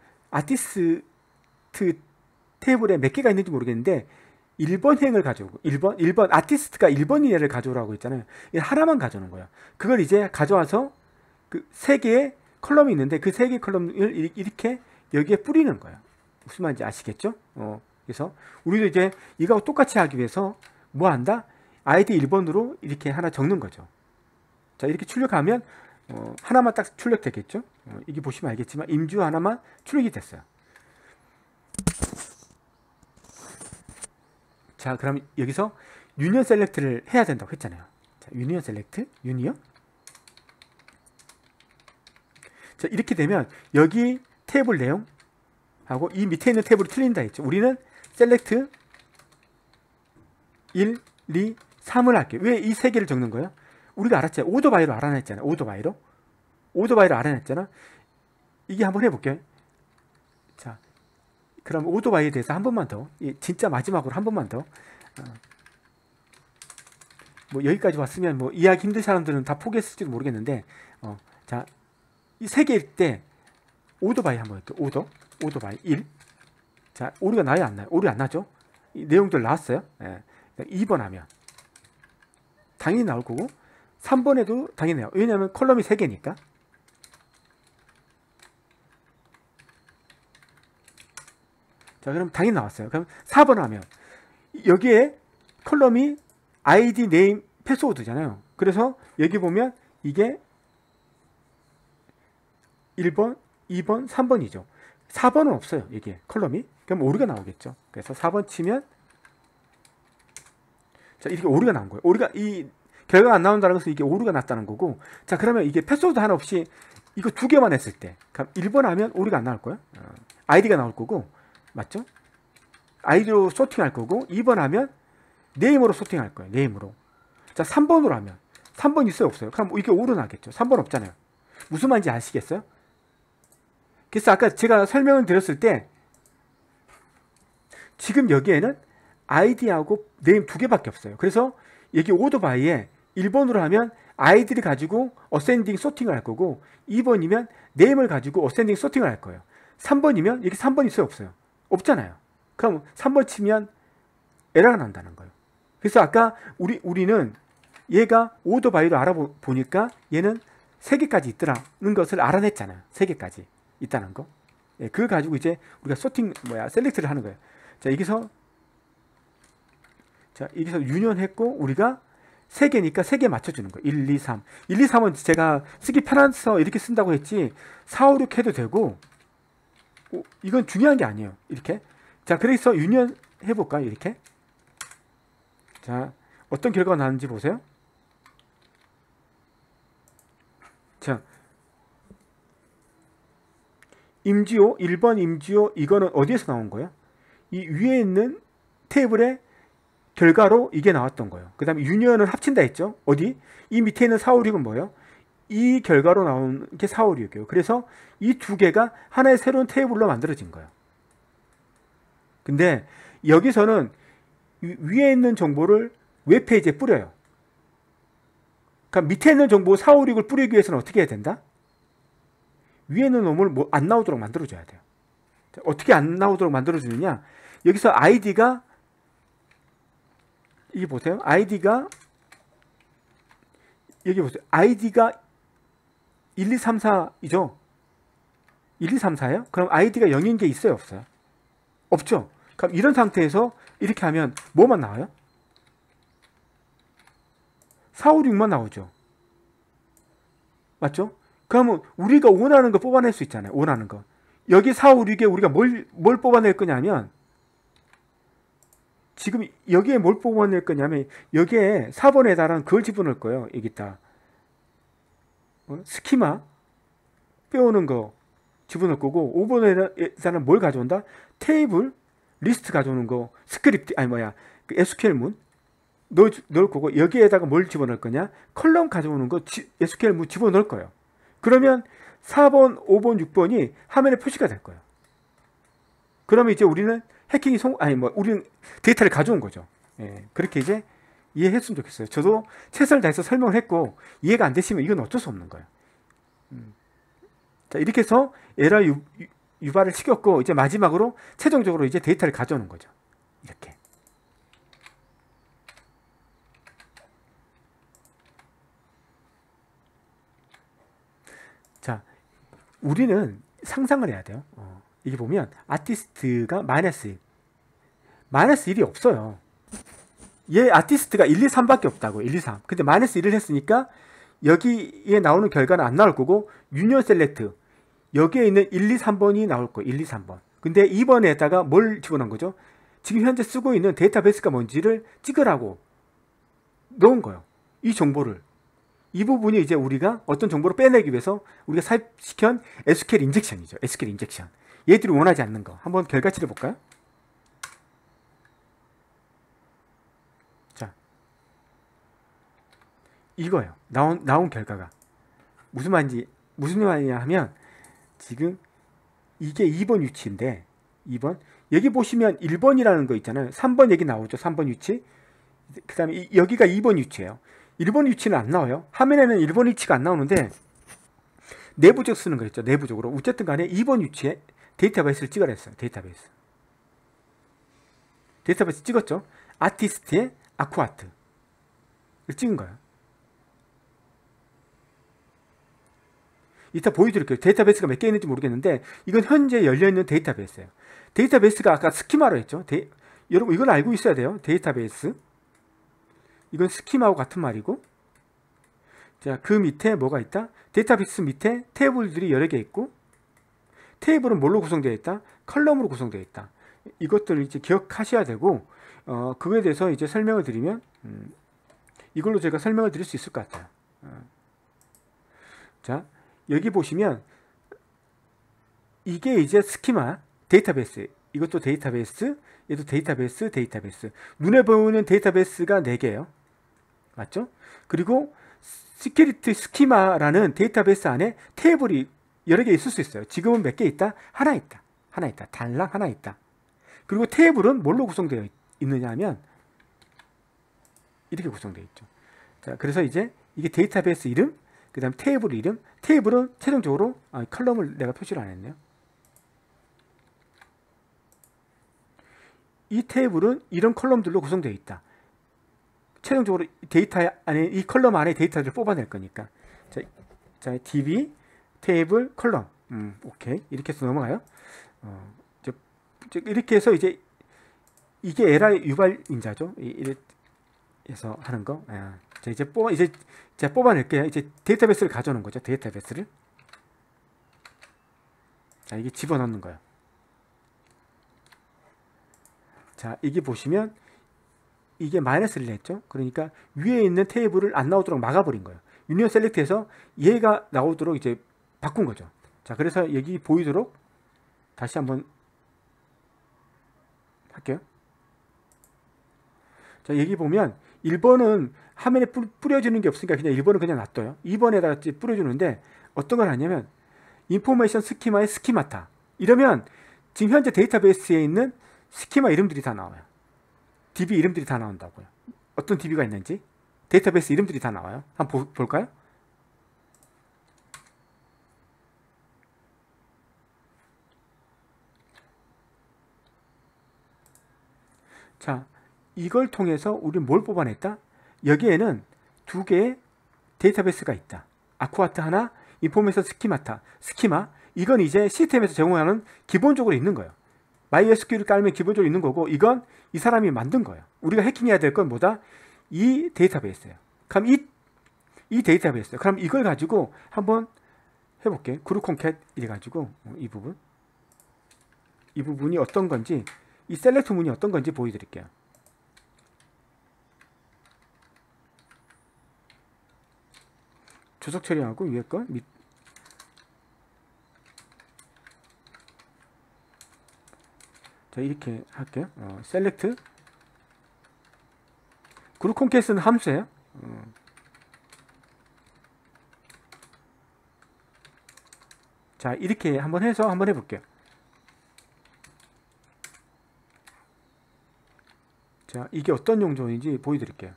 테이블에 몇 개가 있는지 모르겠는데 1번 행을 가져오고 1번 아티스트가 1번인 애를 가져오라고 했잖아요. 하나만 가져오는 거예요. 그걸 이제 가져와서 그 3개의 컬럼이 있는데 그 3개의 컬럼을 이렇게 여기에 뿌리는 거예요. 무슨 말인지 아시겠죠? 그래서 우리도 이제 이거하고 똑같이 하기 위해서 뭐 한다? 아이디 1번으로 이렇게 하나 적는 거죠. 자, 이렇게 출력하면 하나만 딱 출력되겠죠? 이게 보시면 알겠지만 임주 하나만 출력이 됐어요. 자, 그럼 여기서 유니온 셀렉트를 해야 된다고 했잖아요. 자, 유니온 셀렉트, 유니온. 자, 이렇게 되면 여기 테이블 내용하고 이 밑에 있는 테이블이 틀린다 했죠. 우리는 셀렉트 1, 2, 3을 할게요. 왜 이 3개를 적는 거예요? 우리가 알았잖아요. 오토바이로 알아냈잖아요. 오토바이로 알아냈잖아. 이게 한번 해볼게요. 자, 그럼 오토바이에 대해서 한 번만 더, 진짜 마지막으로 한 번만 더. 뭐 여기까지 왔으면 뭐 이해하기 힘든 사람들은 다 포기했을지도 모르겠는데, 자, 이 3개일 때 오토바이 한번 할게요. 오토바이 1. 자, 오류가 나요, 안 나요? 오류 안 나죠? 이 내용들 나왔어요. 2번 하면 당연히 나올 거고, 3번에도 당연히 나와요. 왜냐하면 컬럼이 3개니까. 자, 그럼 당연히 나왔어요. 그럼 4번 하면 여기에 컬럼이 아이디, 네임, 패스워드잖아요. 그래서 여기 보면 이게 1번, 2번, 3번이죠. 4번은 없어요. 여기에 컬럼이. 그럼 오류가 나오겠죠. 그래서 4번 치면, 자, 이렇게 오류가 나온 거예요. 오류가, 이 결과가 안 나온다는 것은 이게 오류가 났다는 거고. 자, 그러면 이게 패스워드 하나 없이 이거 2개만 했을 때, 그럼 1번 하면 오류가 안 나올 거예요. 아이디가 나올 거고, 맞죠? 아이디로 소팅할 거고, 2번 하면 네임으로 소팅할 거예요. 네임으로. 자, 3번으로 하면 3번 있어요, 없어요? 그럼 이게 오류 나겠죠. 3번 없잖아요. 무슨 말인지 아시겠어요? 그래서 아까 제가 설명을 드렸을 때 지금 여기에는 아이디하고 네임 2개밖에 없어요. 그래서 여기 오토바이에 1번으로 하면 아이디를 가지고 어센딩 소팅을 할 거고, 2번이면 네임을 가지고 어센딩 소팅을 할 거예요. 3번이면 여기 3번 있어요, 없어요? 없잖아요. 그럼 3번 치면 에러가 난다는 거예요. 그래서 아까 우리는 얘가 오토바이로 알아보니까 얘는 3개까지 있더라는 것을 알아냈잖아요. 3개까지 있다는 거. 예, 그걸 가지고 이제 우리가 셀렉트를 하는 거예요. 자, 여기서 유니온했고, 우리가 3개니까 3개 맞춰주는 거예요. 1, 2, 3. 1, 2, 3은 제가 쓰기 편해서 이렇게 쓴다고 했지, 4, 5, 6 해도 되고, 이건 중요한 게 아니에요. 이렇게. 자, 그래서 유니온 해볼까요? 이렇게. 자, 어떤 결과가 나는지 보세요. 자, 임지호, 1번 임지호, 이거는 어디에서 나온 거예요? 이 위에 있는 테이블에 결과로 이게 나왔던 거예요. 그 다음에 유니언을 합친다 했죠. 어디? 이 밑에 있는 4, 5, 6은 뭐예요? 이 결과로 나온 게 4, 5, 6이에요. 그래서 이 두 개가 하나의 새로운 테이블로 만들어진 거예요. 근데 여기서는 위에 있는 정보를 웹페이지에 뿌려요. 그러니까 밑에 있는 정보 4, 5, 6을 뿌리기 위해서는 어떻게 해야 된다? 위에 있는 놈을 뭐 안 나오도록 만들어줘야 돼요. 어떻게 안 나오도록 만들어주느냐? 여기서 아이디가 이게 보세요. 아이디가 여기 보세요. 아이디가 1, 2, 3, 4이죠. 1, 2, 3, 4예요? 그럼 아이디가 0인 게 있어요? 없어요? 없죠. 그럼 이런 상태에서 이렇게 하면 뭐만 나와요? 4, 5, 6만 나오죠. 맞죠? 그러면 우리가 원하는 거 뽑아낼 수 있잖아요. 원하는 거. 여기 4, 5, 6에 우리가 뭘 뽑아낼 거냐면 지금 여기에 뭘 뽑아낼 거냐면 여기에 4번에 달한 그걸 집어넣을 거예요. 여기다 스키마 빼오는 거 집어넣을 거고 5번에 달한 뭘 가져온다? 테이블 리스트 가져오는 거 스크립트 그 SQL문 넣을 거고 여기에다가 뭘 집어넣을 거냐? 컬럼 가져오는 거 SQL문 집어넣을 거예요. 그러면 4번, 5번, 6번이 화면에 표시가 될 거예요. 그러면 이제 우리는 해킹이 우리는 데이터를 가져온 거죠. 예, 그렇게 이제 이해했으면 좋겠어요. 저도 최선을 다해서 설명을 했고 이해가 안 되시면 이건 어쩔 수 없는 거예요. 자, 이렇게 해서 에러 유발을 시켰고 이제 마지막으로 최종적으로 이제 데이터를 가져오는 거죠. 이렇게. 자, 우리는 상상을 해야 돼요. 이게 보면 아티스트가 마이너스 1이 없어요. 얘 아티스트가 1, 2, 3밖에 없다고. 1, 2, 3. 근데 마이너스 1을 했으니까 여기에 나오는 결과는 안 나올 거고 유니언 셀렉트 여기에 있는 1, 2, 3번이 나올 거예요. 1, 2, 3번. 근데 2번에다가 뭘 집어넣은 거죠? 지금 현재 쓰고 있는 데이터베이스가 뭔지를 찍으라고 넣은 거예요. 이 정보를. 이 부분이 이제 우리가 어떤 정보를 빼내기 위해서 우리가 삽입시킨 SQL 인젝션이죠. SQL 인젝션. 얘들이 원하지 않는 거. 한번 결과치를 볼까요? 자, 이거예요. 나온 결과가. 무슨 말이냐 하면 지금 이게 2번 위치인데 2번 여기 보시면 1번이라는 거 있잖아요. 3번 얘기 나오죠. 3번 위치. 그 다음에 여기가 2번 위치예요. 1번 위치는 안 나와요. 화면에는 1번 위치가 안 나오는데 내부적 쓰는 거 있죠. 내부적으로. 어쨌든 간에 2번 위치에 데이터베이스를 찍으라 했어요. 데이터베이스 찍었죠. 아티스트의 아쿠아트를 찍은 거예요. 이따 보여드릴게요. 데이터베이스가 몇 개 있는지 모르겠는데 이건 현재 열려있는 데이터베이스예요. 데이터베이스가 아까 스키마로 했죠. 여러분 이건 알고 있어야 돼요. 데이터베이스 이건 스키마하고 같은 말이고 자, 그 밑에 뭐가 있다? 데이터베이스 밑에 테이블들이 여러 개 있고 테이블은 뭘로 구성되어 있다? 컬럼으로 구성되어 있다. 이것들을 이제 기억하셔야 되고 그거에 대해서 이제 설명을 드리면 이걸로 제가 설명을 드릴 수 있을 것 같아요. 자, 여기 보시면 이게 이제 스키마 데이터베이스 이것도 데이터베이스 얘도 데이터베이스 눈에 보이는 데이터베이스가 4개예요. 맞죠? 그리고 시큐리티 스키마라는 데이터베이스 안에 테이블이 여러 개 있을 수 있어요. 지금은 몇 개 있다? 하나 있다. 단락 하나 있다. 그리고 테이블은 뭘로 구성되어 있느냐 하면 이렇게 구성되어 있죠. 자, 그래서 이제 이게 데이터베이스 이름, 그 다음 테이블 이름, 테이블은 최종적으로 컬럼을 내가 표시를 안 했네요. 이 테이블은 이런 컬럼들로 구성되어 있다. 최종적으로 데이터 안에 이 컬럼 안에 데이터를 뽑아낼 거니까. 자, DB 테이블 컬럼. 오케이. 이렇게 해서 넘어가요. 이렇게 해서 이제 이게 에라 유발 인자죠. 이렇게 해서 하는 거. 자, 이제 제가 뽑아낼게요. 이제 데이터베이스를 가져오는 거죠. 데이터베이스를. 자, 이게 집어넣는 거예요. 자, 이게 보시면 이게 마이너스를 냈죠. 그러니까 위에 있는 테이블을 안 나오도록 막아버린 거예요. 유니언 셀렉트에서 얘가 나오도록 이제 바꾼 거죠. 자, 그래서 여기 보이도록 다시 한번 할게요. 자, 여기 보면 1번은 화면에 뿌려주는 게 없으니까 그냥 1번은 그냥 놔둬요. 2번에다가 뿌려주는데 어떤 걸 하냐면 인포메이션 스키마의 스키마타 이러면 지금 현재 데이터베이스에 있는 스키마 이름들이 다 나와요. DB 이름들이 다 나온다고요. 어떤 DB가 있는지 데이터베이스 이름들이 다 나와요. 한번 볼까요? 자, 이걸 통해서 우리는 뭘 뽑아냈다? 여기에는 두 개의 데이터베이스가 있다. 아쿠아트 하나, 인포메이션 스키마타, 스키마. 이건 이제 시스템에서 제공하는 기본적으로 있는 거예요. MySQL을 깔면 기본적으로 있는 거고, 이건 이 사람이 만든 거예요. 우리가 해킹해야 될 건 뭐다? 이 데이터베이스예요. 그럼 이 데이터베이스예요. 그럼 이걸 가지고 한번 해볼게요. 그룹콘캣 이래가지고 이 부분이 어떤 건지, 이 셀렉트 문이 어떤 건지 보여드릴게요. 주석 처리하고 위에 거 자, 이렇게 할게요. 셀렉트 그룹 콘캣은 함수예요. 자, 이렇게 한번 해서 한번 해볼게요. 자, 이게 어떤 용도인지 보여드릴게요.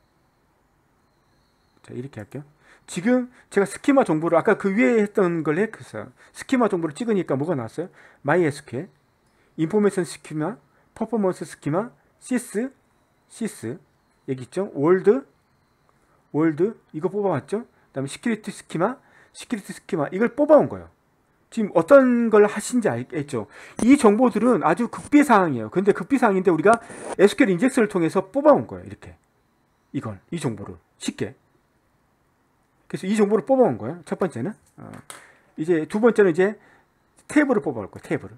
자, 이렇게 할게요. 지금 제가 스키마 정보를 아까 그 위에 했던 걸 했어요. 스키마 정보를 찍으니까 뭐가 나왔어요? MySQL, 인포메이션 스키마, 퍼포먼스 스키마, 시스 여기 있죠? 월드 이거 뽑아왔죠? 그 다음에 시큐리티 스키마 이걸 뽑아온 거예요. 지금 어떤 걸 하신지 알겠죠? 이 정보들은 아주 극비사항이에요. 근데 극비사항인데 우리가 SQL 인젝스를 통해서 뽑아온 거예요. 이렇게 이 정보를 쉽게. 그래서 이 정보를 뽑아온 거예요. 첫 번째는 이제 두 번째는 이제 테이블을 뽑아올 거예요. 테이블을.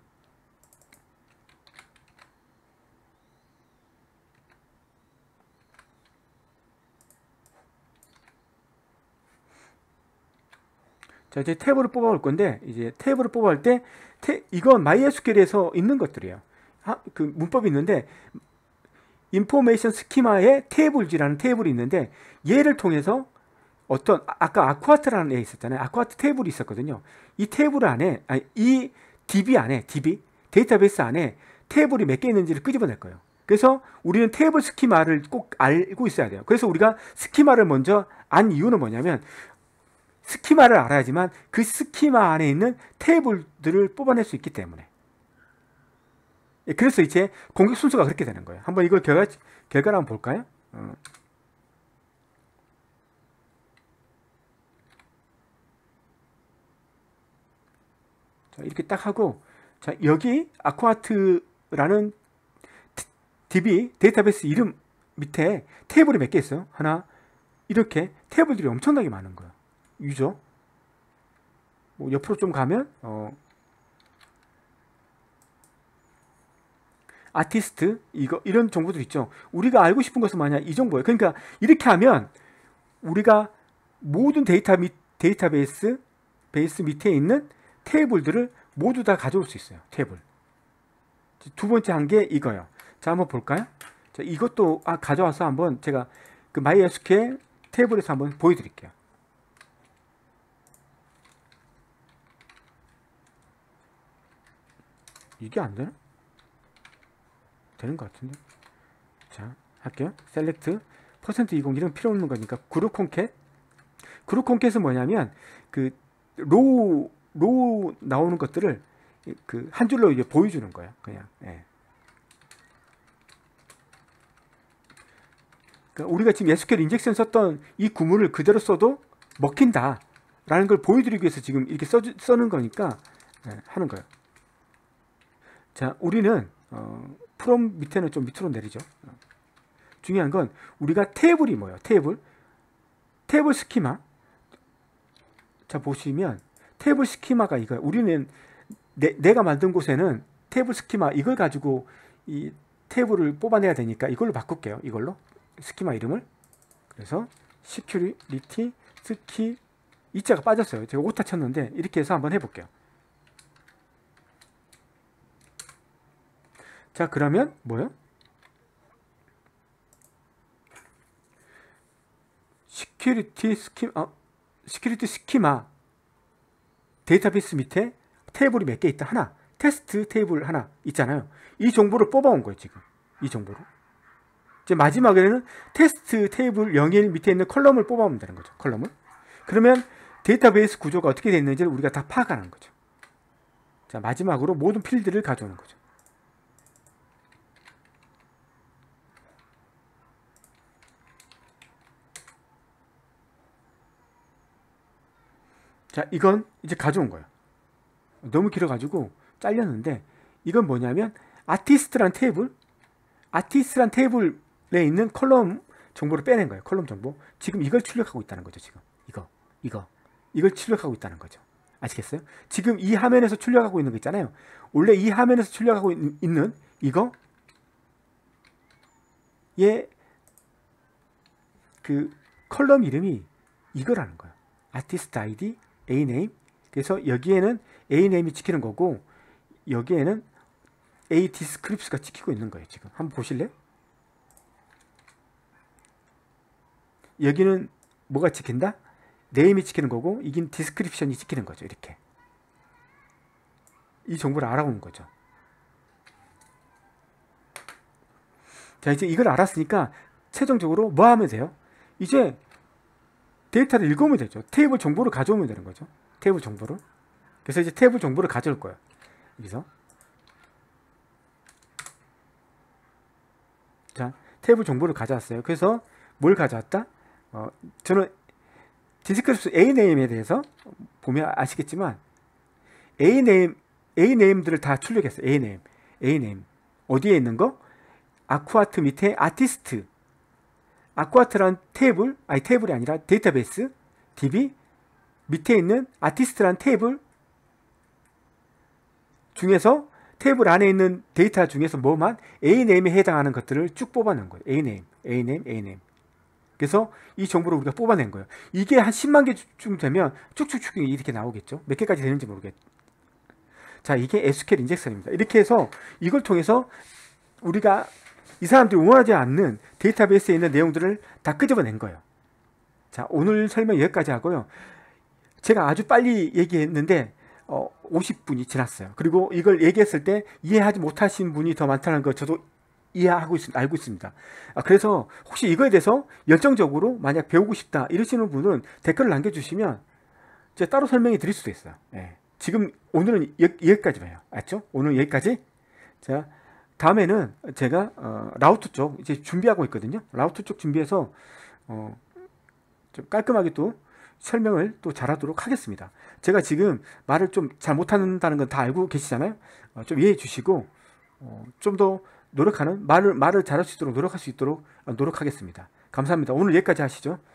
자, 이제 탭을 뽑아올 건데, 이제 탭을 뽑아올 때, 이건 MySQL에서 있는 것들이에요. 그 문법이 있는데, 인포메이션 스키마에 테이블지라는 테이블이 있는데, 얘를 통해서 어떤, 아까 아쿠아트라는 애 있었잖아요. 아쿠아트 테이블이 있었거든요. 이 테이블 안에, 이 DB 안에, 데이터베이스 안에 테이블이 몇 개 있는지를 끄집어낼 거예요. 그래서 우리는 테이블 스키마를 꼭 알고 있어야 돼요. 그래서 우리가 스키마를 먼저 안 이유는 뭐냐면, 스키마를 알아야지만 그 스키마 안에 있는 테이블들을 뽑아낼 수 있기 때문에. 그래서 이제 공격 순서가 그렇게 되는 거예요. 한번 이걸 결과를 한번 볼까요? 자, 이렇게 딱 하고, 자, 여기 아쿠아트라는 DB 데이터베이스 이름 밑에 테이블이 몇 개 있어요? 하나, 이렇게 테이블들이 엄청나게 많은 거예요. 유저 뭐 옆으로 좀 가면 아티스트 이런 정보들 있죠. 우리가 알고 싶은 것은 뭐냐 이 정보예요. 그러니까 이렇게 하면 우리가 모든 데이터베이스 밑에 있는 테이블들을 모두 다 가져올 수 있어요. 테이블. 두 번째 한 게 이거예요. 자, 한번 볼까요? 자, 이것도 가져와서 한번 제가 그 MySQL 테이블에서 한번 보여드릴게요. 이게 안 되나? 되는 것 같은데. 자, 할게요. 셀렉트 %20 이런 필요 없는 거니까 그룹 콘캣은 뭐냐면 그 로우 나오는 것들을 그 한 줄로 이제 보여주는 거예요. 그냥. 예. 그러니까 우리가 지금 SQL 인젝션 썼던 이 구문을 그대로 써도 먹힌다라는 걸 보여드리기 위해서 지금 이렇게 써는 거니까 하는 거예요. 자, 우리는 프롬 밑에는 좀 밑으로 내리죠. 중요한 건 우리가 테이블이 뭐예요? 테이블 스키마. 자, 보시면 테이블 스키마가 이거예요. 우리는 내가 만든 곳에는 테이블 스키마 이걸 가지고 이 테이블을 뽑아내야 되니까 이걸로 바꿀게요. 이걸로 스키마 이름을. 그래서 시큐리티 스키 이자가 빠졌어요. 제가 오타 쳤는데 이렇게 해서 한번 해볼게요. 자, 그러면 뭐요? 시큐리티 스키마 데이터베이스 밑에 테이블이 몇 개 있다. 하나. 테스트 테이블 하나 있잖아요. 이 정보를 뽑아온 거예요, 지금. 이 정보를. 이제 마지막에는 테스트 테이블 01 밑에 있는 컬럼을 뽑아오면 되는 거죠. 컬럼을. 그러면 데이터베이스 구조가 어떻게 되어 있는지를 우리가 다 파악하는 거죠. 자, 마지막으로 모든 필드를 가져오는 거죠. 자, 이건 이제 가져온 거예요. 너무 길어가지고 잘렸는데, 이건 뭐냐면 아티스트란 테이블에 있는 컬럼 정보를 빼낸 거예요. 컬럼 정보. 지금 이걸 출력하고 있다는 거죠. 지금 이걸 출력하고 있다는 거죠. 아시겠어요? 지금 이 화면에서 출력하고 있는 거 있잖아요. 원래 이 화면에서 출력하고 있는 이거 그 컬럼 이름이 이거라는 거예요. 아티스트 아이디 A 그래서 여기에는 A 네임이 찍히는 거고, 여기에는 A 디스크립스가 찍히고 있는 거예요. 지금 한번 보실래요? 여기는 뭐가 찍힌다? 네임이 찍히는 거고, 이긴 디스크립션이 찍히는 거죠. 이렇게 이 정보를 알아오는 거죠. 자, 이제 이걸 알았으니까 최종적으로 뭐 하면 돼요? 이제 데이터를 읽으면 되죠. 테이블 정보를 가져오면 되는 거죠. 테이블 정보를. 그래서 이제 테이블 정보를 가져올 거예요. 여기서. 자, 테이블 정보를 가져왔어요. 그래서 뭘 가져왔다? 저는 디스크립스 A네임에 대해서 보면 아시겠지만 A네임들을 다 출력했어요. A네임. 어디에 있는 거? 아쿠아트 밑에 아티스트. 아쿠아트란 테이블이 아니라 데이터베이스 DB 밑에 있는 아티스트란 테이블 중에서 테이블 안에 있는 데이터 중에서 뭐만 A네임에 해당하는 것들을 쭉 뽑아낸 거예요. A네임. 그래서 이 정보를 우리가 뽑아낸 거예요. 이게 한 10만 개쯤 되면 쭉쭉쭉 이렇게 나오겠죠. 몇 개까지 되는지 모르겠죠. 자, 이게 SQL 인젝션입니다. 이렇게 해서 이걸 통해서 우리가 이 사람들이 원하지 않는 데이터베이스에 있는 내용들을 다 끄집어낸 거예요. 자, 오늘 설명 여기까지 하고요. 제가 아주 빨리 얘기했는데 50분이 지났어요. 그리고 이걸 얘기했을 때 이해하지 못하신 분이 더 많다는 거 저도 알고 있습니다. 그래서 혹시 이거에 대해서 열정적으로 만약 배우고 싶다 이러시는 분은 댓글을 남겨주시면 제가 따로 설명해 드릴 수도 있어요. 네. 지금 오늘은 여기까지 봐요. 알죠? 오늘 여기까지. 자, 다음에는 제가 라우터 쪽 이제 준비하고 있거든요. 라우터 쪽 준비해서 좀 깔끔하게 또 설명을 또 잘하도록 하겠습니다. 제가 지금 말을 좀 잘 못한다는 건 다 알고 계시잖아요. 좀 이해해 주시고 좀 더 노력하는 말을 잘할 수 있도록 노력할 수 있도록 노력하겠습니다. 감사합니다. 오늘 여기까지 하시죠.